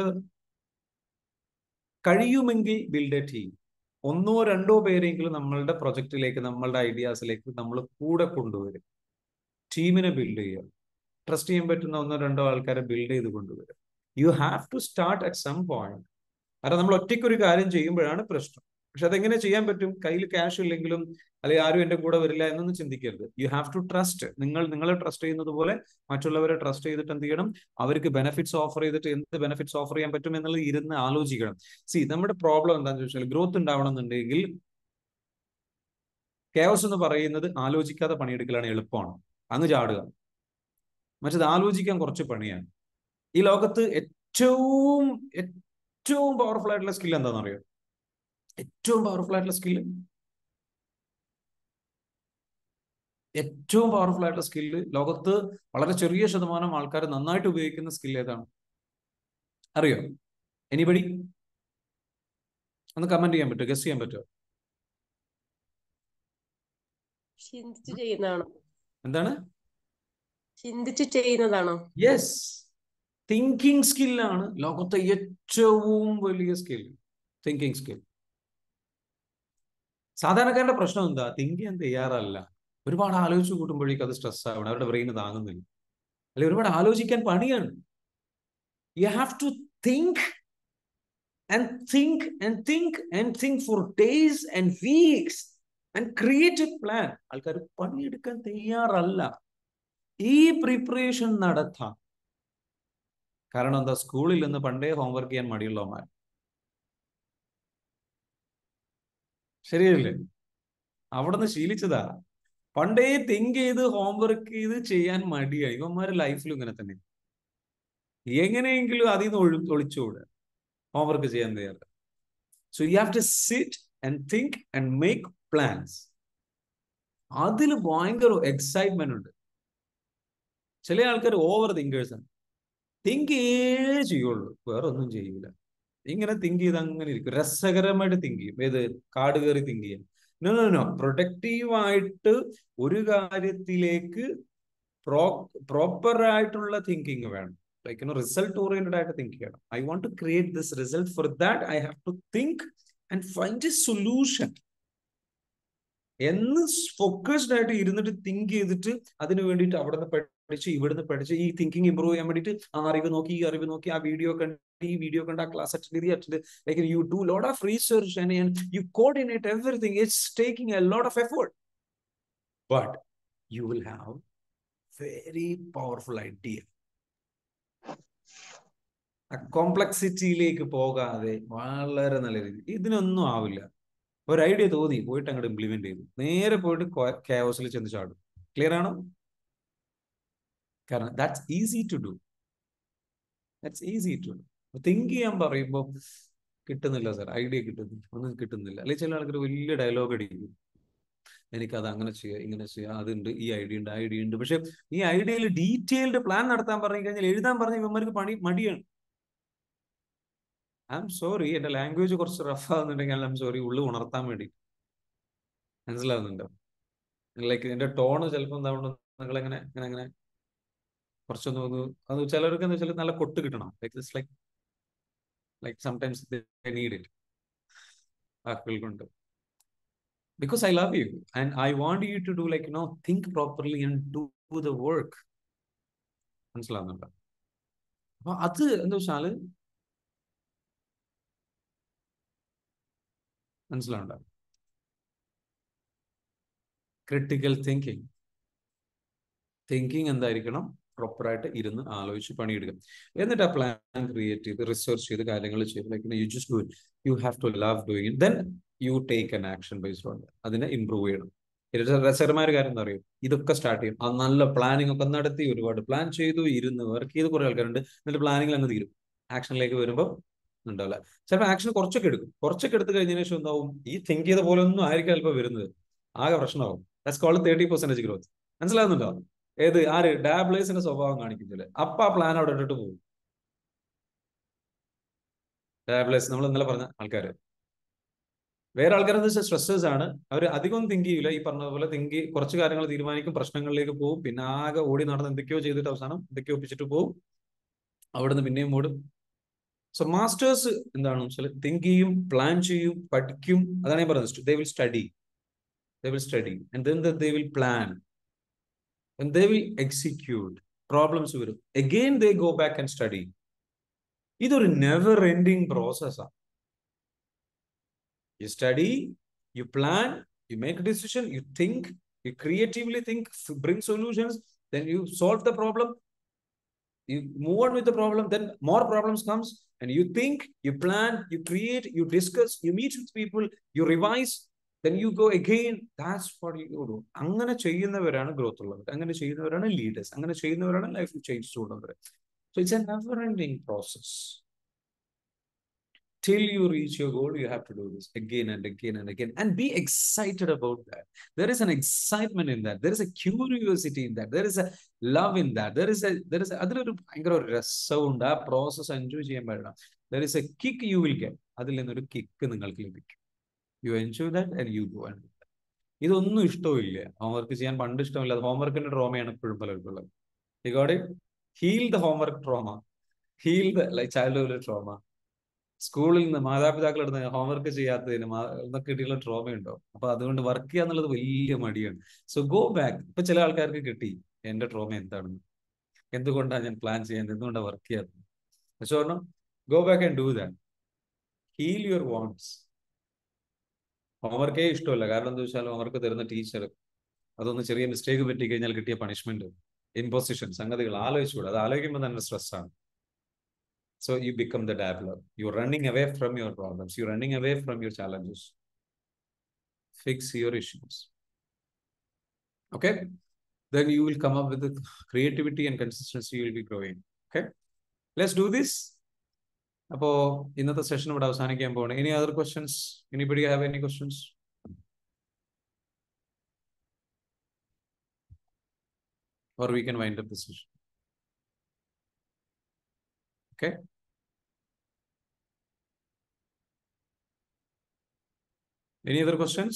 കഴിയുമെങ്കിൽ ബിൽഡ് എ ടീം. 1-2 പേരെങ്കിലും നമ്മളുടെ പ്രൊജക്റ്റിലേക്ക്, നമ്മളുടെ ഐഡിയാസിലേക്ക് നമ്മൾ കൂടെ കൊണ്ടുവരും. ടീമിനെ ബിൽഡ് ചെയ്യുക. ട്രസ്റ്റ് ചെയ്യാൻ പറ്റുന്ന 1-2 ആൾക്കാരെ ബിൽഡ് ചെയ്ത് കൊണ്ടുവരും. You have to start at some point. കാരണം നമ്മൾ ഒറ്റയ്ക്ക് ഒരു കാര്യം ചെയ്യുമ്പോഴാണ് പ്രശ്നം. പക്ഷെ അതെങ്ങനെ ചെയ്യാൻ പറ്റും? കയ്യിൽ ക്യാഷ് ഇല്ലെങ്കിലും അല്ലെങ്കിൽ ആരും എന്റെ കൂടെ വരില്ല എന്നൊന്നും ചിന്തിക്കരുത്. You have to trust. നിങ്ങളെ ട്രസ്റ്റ് ചെയ്യുന്നത് പോലെ മറ്റുള്ളവരെ ട്രസ്റ്റ് ചെയ്തിട്ട് എന്ത് ചെയ്യണം? അവർക്ക് ബെനിഫിറ്റ്സ് ഓഫർ ചെയ്തിട്ട് എന്ത് ബെനിഫിറ്റ്സ് ഓഫർ ചെയ്യാൻ പറ്റും എന്നുള്ളത് ഇരുന്ന് ആലോചിക്കണം. നമ്മുടെ പ്രോബ്ലം എന്താണെന്ന് ചോദിച്ചാൽ, ഗ്രോത്ത് ഉണ്ടാവണം എന്നുണ്ടെങ്കിൽ കെയോസ് എന്ന് പറയുന്നത് ആലോചിക്കാതെ പണിയെടുക്കലാണ് എളുപ്പമാണ്, അങ്ങ് ചാടുക. മറ്റത് ആലോചിക്കാൻ കുറച്ച് പണിയാണ്. ഈ ലോകത്ത് ഏറ്റവും ഏറ്റവും പവർഫുൾ ആയിട്ടുള്ള സ്കിൽ എന്താണെന്ന് അറിയോ? ഏറ്റവും പവർഫുൾ ആയിട്ടുള്ള സ്കില്ല്, ഏറ്റവും പവർഫുൾ ആയിട്ടുള്ള സ്കില്ല്, ലോകത്ത് വളരെ ചെറിയ ശതമാനം ആൾക്കാർ നന്നായിട്ട് ഉപയോഗിക്കുന്ന സ്കിൽ ഏതാണ് അറിയോ? എനിബഡി? ഒന്ന് കമന്റ് ചെയ്യാൻ പറ്റുമോ? ഗസ് ചെയ്യാൻ പറ്റുമോ? ചിന്തിച്ചു ചെയ്യുന്നതാണോ? എന്താണ്? ചിന്തിച്ചു ചെയ്യുന്നതാണോ? യെസ്, തിങ്കിങ് സ്കില്ലാണ് ലോകത്തെ ഏറ്റവും വലിയ സ്കിൽ. Thinking skill. സാധാരണക്കാരുടെ പ്രശ്നം എന്താ? തിങ്ക് ചെയ്യാൻ തയ്യാറല്ല. ഒരുപാട് ആലോചിച്ച് കൂട്ടുമ്പോഴേക്കും അത് സ്ട്രെസ് ആവണം, അവരുടെ ബ്രെയിന് താങ്ങുന്നില്ല. അല്ലെ, ഒരുപാട് ആലോചിക്കാൻ പണിയാണ്. You have to think and think for days and weeks and create a plan. ആൾക്കാർ പണിയെടുക്കാൻ തയ്യാറല്ല. ഈ പ്രിപ്പറേഷൻ നടത്താം. കാരണം എന്താ? സ്കൂളിൽ നിന്ന് പണ്ടേ ഹോംവർക്ക് ചെയ്യാൻ മടിയുള്ളവന്മാർ. ശരിയല്ലേ? അവിടെ നിന്ന് ശീലിച്ചതാ. പണ്ടേ തിങ്ക് ചെയ്ത് ഹോംവർക്ക് ചെയ്ത് ചെയ്യാൻ മടിയായി. ഇവന്മാര് ലൈഫിലും ഇങ്ങനെ തന്നെ. എങ്ങനെയെങ്കിലും അതിൽ നിന്ന് ഒളിച്ചോടുക, ഹോംവർക്ക് ചെയ്യാൻ തയ്യാറ്. So you have to sit and think and make plans. അതിൽ ഭയങ്കര എക്സൈറ്റ്മെന്റ് ഉണ്ട്. ചില ആൾക്കാർ ഓവർ തിങ്കേഴ്സ് ആണ്. തിങ്ക് ചെയ്യുള്ളൂ, വേറെ ഒന്നും ചെയ്യൂല. ഇങ്ങനെ തിങ്ക് ചെയ്ത് അങ്ങനെ ഇരിക്കും. രസകരമായിട്ട് തിങ്ക് ചെയ്യും. ഏത്? കാട് കയറി തിങ്ക് ചെയ്യാം. നോ, പ്രൊഡക്റ്റീവായിട്ട് ഒരു കാര്യത്തിലേക്ക് പ്രോപ്പർ ആയിട്ടുള്ള തിങ്കിങ് വേണം. Like, result oriented ആയിട്ട് തിങ്ക് ചെയ്യണം. I want to create this result. For that I have to think and find a solution. എന്ന് ഫോക്കസ്ഡ് ആയിട്ട് ഇരുന്നിട്ട് തിങ്ക് ചെയ്തിട്ട് അതിന് വേണ്ടിയിട്ട് അവിടെ നിന്ന് പഠിച്ച് ഇവിടുന്ന് പഠിച്ച് ഈ തിങ്കിങ് ഇമ്പ്രൂവ് ചെയ്യാൻ വേണ്ടിയിട്ട് ആ അറിവ് നോക്കി, ഈ അറിവ് നോക്കി, ആ വീഡിയോ കണ്ട്, ഈ വീഡിയോ കണ്ട്, ആ class attend. Like, you do lot of research and you coordinate everything. It's taking a lot of effort, but you will have very powerful idea. ആ കോംപ്ലക്സിറ്റിയിലേക്ക് പോകാതെ വളരെ നല്ല രീതിയിൽ ഇതിനൊന്നും ആവില്ല. ഒരു ഐഡിയ തോന്നി, പോയിട്ട് അങ്ങോട്ട് ഇംപ്ലിമെന്റ് ചെയ്തു, നേരെ പോയിട്ട് കെയോസിൽ ചെന്ന് ചാടും. ക്ലിയർ ആണോ? കാരണം that's easy to do. Think ചെയ്യാൻ പറയുമ്പോൾ കിട്ടുന്നില്ല സാർ, ഐഡിയ കിട്ടുന്നില്ല, ഒന്നും കിട്ടുന്നില്ല. അല്ലെങ്കിൽ ചില ആൾക്കാർ വലിയ ഡയലോഗ് അടിക്കും, എനിക്കത് അങ്ങനെ ചെയ്യാം, ഇങ്ങനെ ചെയ്യാം, അതുണ്ട്, ഈ ഐഡിയ ഉണ്ട്. പക്ഷെ ഈ ഐഡിയയിൽ ഡീറ്റെയിൽഡ് പ്ലാൻ നടത്താൻ പറഞ്ഞു കഴിഞ്ഞാൽ, എഴുതാൻ പറഞ്ഞ ഇവന്മാർക്ക് മടിയാണ്. ഐ എം സോറി, എന്റെ ലാംഗ്വേജ് കുറച്ച് റഫ് ആവുന്നുണ്ടെങ്കിൽ ഐ എം സോറി, ഉള്ളു ഉണർത്താൻ വേണ്ടി. മനസ്സിലാവുന്നുണ്ടോ? ലൈക്ക് എന്റെ ടോണ് ചിലപ്പോൾ എന്താ, നിങ്ങൾ എങ്ങനെ അങ്ങനെ കുറച്ചൊന്ന് അത് ചിലർക്ക് എന്താ വെച്ചാൽ നല്ല കൊട്ട് കിട്ടണം. Like sometimes need it. വാക്കുകൾ കൊണ്ട്. Because I love you and I want you to do, like, think properly and do the work. മനസ്സിലാവുന്നുണ്ടോ? അപ്പൊ അത് എന്താ വെച്ചാല് മനസ്സിലാവുണ്ടോ? ക്രിട്ടിക്കൽ തിങ്കിങ് എന്തായിരിക്കണം? പ്രോപ്പറായിട്ട് ഇരുന്ന് ആലോചിച്ച് പണിയെടുക്കുക. എന്നിട്ട് ആ പ്ലാൻ ക്രിയേറ്റ് ചെയ്ത് റിസർച്ച് ചെയ്ത് കാര്യങ്ങൾ ചെയ്ത്, like you just do it. You have to love doing it. Then you take an action based on that. അതിനെ ഇംപ്രൂവ് ചെയ്യണം. രസകരമായ ഒരു കാര്യം എന്താ അറിയും? ഇതൊക്കെ സ്റ്റാർട്ട് ചെയ്യും. ആ നല്ല പ്ലാനിങ് ഒക്കെ നടത്തി, ഒരുപാട് പ്ലാൻ ചെയ്തു, ഇരുന്ന് വർക്ക് ചെയ്ത് കുറെ ആൾക്കാരുണ്ട്. എന്നിട്ട് പ്ലാനിങ്ങിൽ അങ്ങ് തീരും. ആക്ഷനിലേക്ക് വരുമ്പോൾ ഉണ്ടാവില്ല. ചിലപ്പോൾ ആക്ഷൻ കുറച്ചൊക്കെ എടുത്ത് കഴിഞ്ഞതിന് ശേഷം എന്താവും? ഈ തിങ്ക് ചെയ്ത പോലെ ഒന്നും ആയിരിക്കും ചിലപ്പോൾ വരുന്നത്. ആകെ പ്രശ്നമാവും. That's called 30% growth. മനസ്സിലാവുന്നുണ്ടോ? ഏത്? ആര്? ഡാബ്ലേഴ്സിന്റെ സ്വഭാവം കാണിക്കുന്നില്ല. അപ്പൊ ആ പ്ലാൻ അവിടെ ഇട്ടിട്ട് പോകും. ഡാബ്ലേഴ്സ് നമ്മൾ ഇന്നലെ പറഞ്ഞ ആൾക്കാര്. വേറെ ആൾക്കാരെന്ന് വെച്ചാൽ സ്ട്രെസ്സേഴ്സ് ആണ്. അവർ അധികം തിങ്ക് ചെയ്യില്ല. ഈ പറഞ്ഞതുപോലെ കുറച്ച് കാര്യങ്ങൾ തീരുമാനിക്കും, പ്രശ്നങ്ങളിലേക്ക് പോകും, പിന്നെ ആകെ ഓടി നടന്ന് എന്തൊക്കെയോ ചെയ്തിട്ട് അവസാനം എന്തൊക്കെയോ ഒപ്പിച്ചിട്ട് പോകും, അവിടുന്ന് പിന്നെയും ഓടും. സോ മാസ്റ്റേഴ്സ് എന്താണെന്ന് വെച്ചാൽ തിങ്ക് ചെയ്യും, പ്ലാൻ ചെയ്യും, പഠിക്കും. അതാണ് ഞാൻ പറയുന്നത്. They will study and then they will plan and they will execute. Problems വരും, again they go back and study. ഇതൊരു നെവർ എൻഡിങ് പ്രോസസ്സാണ്. You study, you plan, you make a decision, you think, you creatively think, bring solutions, then you solve the problem, you move on with the problem, then more problems comes, and you think, you plan, you create, you discuss, you meet with people, you revise, then you go again. That's what you do. അങ്ങനെ ചെയ്യുന്നവരാണ് growth ഉള്ളവർ, അങ്ങനെ ചെയ്യുന്നവരാണ് leaders, അങ്ങനെ ചെയ്യുന്നവരാണ് life change ചെയ്യുന്നവർ. So it's a never ending process. Till you reach your goal, you have to do this again and again and again, and be excited about that. There is an excitement in that. There is a curiosity in that. There is a love in that. അതിലൊരു ഭയങ്കര ഒരു രസമുണ്ട്. ആ process enjoy ചെയ്യാൻ പറ്റണം. There is a kick you will get. അതിൽ നിന്നൊരു kick നിങ്ങൾക്ക് ലഭിക്കും. You enjoy that and you go and do that. ഇതൊന്നും ഇഷ്ടമില്ല, ഹോംവർക്ക് ചെയ്യാൻ പണ്ട് ഇഷ്ടമില്ല. ഹോംവർക്കിന്റെ ട്രോമയാണ് എപ്പോഴും പലർക്കുള്ളത്. You got it? Heal the homework trauma. Heal the childhood trauma. സ്കൂളിൽ നിന്ന് മാതാപിതാക്കൾ എടുത്ത് ഹോംവർക്ക് ചെയ്യാത്തതിന് എന്നൊക്കെ കിട്ടിയുള്ള ട്രോമ ഉണ്ടോ? അപ്പൊ അതുകൊണ്ട് വർക്ക് ചെയ്യാന്നുള്ളത് വലിയ മടിയാണ്. So go back. ഇപ്പൊ ചില ആൾക്കാർക്ക് കിട്ടി എന്റെ ട്രോമ എന്താണെന്ന്, എന്തുകൊണ്ടാണ് ഞാൻ പ്ലാൻ ചെയ്യുന്നത്, എന്തുകൊണ്ടാണ് വർക്ക് ചെയ്യാത്തത്. പക്ഷെ പറഞ്ഞു go back and do that. Heal your wants. ഹോംവർക്കേ ഇഷ്ടമല്ല. കാരണം എന്താ വെച്ചാൽ ഹോംവർക്ക് തരുന്ന ടീച്ചർ അതൊന്ന് ചെറിയ മിസ്റ്റേക്ക് പറ്റി കഴിഞ്ഞാൽ കിട്ടിയ പണിഷ്മെന്റ്, ഇമ്പോസിഷൻ, സംഗതികൾ ആലോചിച്ചുകൂടെ. അത് ആലോചിക്കുമ്പോൾ തന്നെ സ്ട്രെസ്സാണ്. So you become the dabbler. You're running away from your problems. You're running away from your challenges. Fix your issues. Okay? Then you will come up with the creativity and consistency. You will be growing. Okay? Let's do this. Apo innathe session ഇവിടെ അവസാനിക്കാൻ പോവാണ്. Any other questions? Anybody have any questions? Or we can wind up the session. Okay? Any other questions?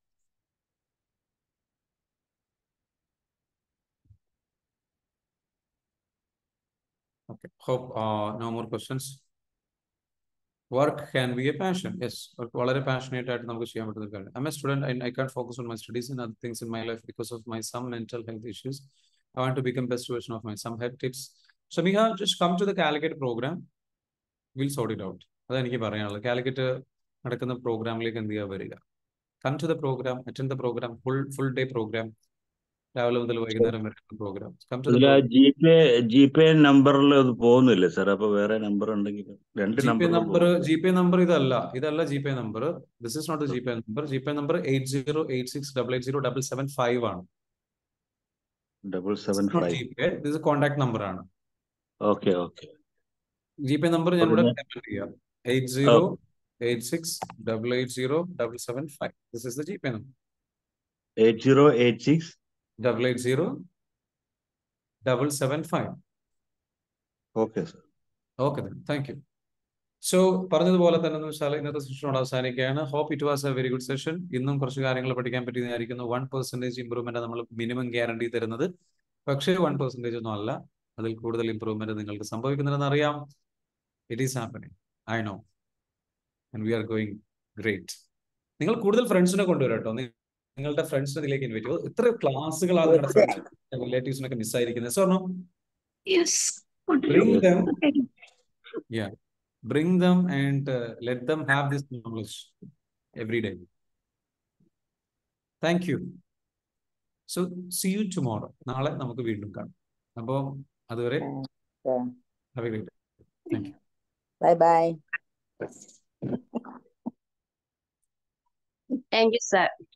Okay. Hope no more questions. Work can be a passion. Yes. വളരെ passionate ആയിട്ട് നമുക്ക് ചെയ്യാൻ പറ്റുന്ന ഒരു കാര്യം. I'm a student and I can't focus on my studies and other things in my life because of my some mental health issues. I want to become best version of myself. Some head tips. Samiha, just come to the Calicut program. We'll sort it out. അതെനിക്ക് പറയാനുള്ളത്. കാലിക്കറ്റ് നടക്കുന്ന പ്രോഗ്രാമിലേക്ക് എന്ത് ചെയ്യുക, വരിക. Come to the program, attend the program, full day program. രാവിലെ മുതൽ വൈകുന്നേരം വരെ പ്രോഗ്രാം. ജിപേ നമ്പറിൽ അത് പോകുന്നില്ല സാർ. അപ്പൊ വേറെ നമ്പർ ഉണ്ടെങ്കിൽ രണ്ട് ജിപേ നമ്പർ ഇതല്ല GPay number. This is not GPay number. GPay number 8086880775 ആണ്. 775 കോണ്ടാക്ട് നമ്പർ ആണ്. ഓക്കെ. ജിപേ നമ്പർ ഞാൻ ഇവിടെ കമന്റ് ചെയ്യാം. 8086880775. This is the GPay number. 8086880775. Okay, sir. Okay then. Thank you. So പറഞ്ഞതുപോലെ തന്നെ ഇന്നത്തെ സെഷനോട് അവസാനിക്കുകയാണ്. Hope it was a very good session. ഇന്നും കുറച്ച് കാര്യങ്ങൾ പഠിക്കാൻ പറ്റിയെന്നായിരിക്കുന്നു. 1% ഇമ്പ്രൂവ്മെന്റ് നമ്മൾ മിനിമം ഗ്യാരണ്ടി തരുന്നത്. പക്ഷേ 1% ഒന്നും അല്ല, അതിൽ കൂടുതൽ ഇമ്പ്രൂവ്മെന്റ് നിങ്ങൾക്ക് സംഭവിക്കുന്നുണ്ടെന്ന് അറിയാം. It is happening. I know. And we are going great. നിങ്ങൾ കൂടുതൽ ഫ്രണ്ട്സിനെ കൊണ്ടുവരാം കേട്ടോ. നിങ്ങളുടെ ഫ്രണ്ട്സിനെ ഇതിലേക്ക് ഇൻവൈറ്റ് ചെയ്യും. ഇത്ര ക്ലാസ്സുകളാണ് നിങ്ങളുടെ ഫ്രണ്ട്സ് റിലേറ്റീവ്സിനൊക്കെ മിസ്സായിരിക്കുന്നത്. So bring them and let them have this knowledge every day. Thank you. So see you tomorrow. നാളെ നമുക്ക് വീണ്ടും കാണാം. അപ്പോൾ അതുവരെ have a great day. Thank you. Bye. Thank you, sir.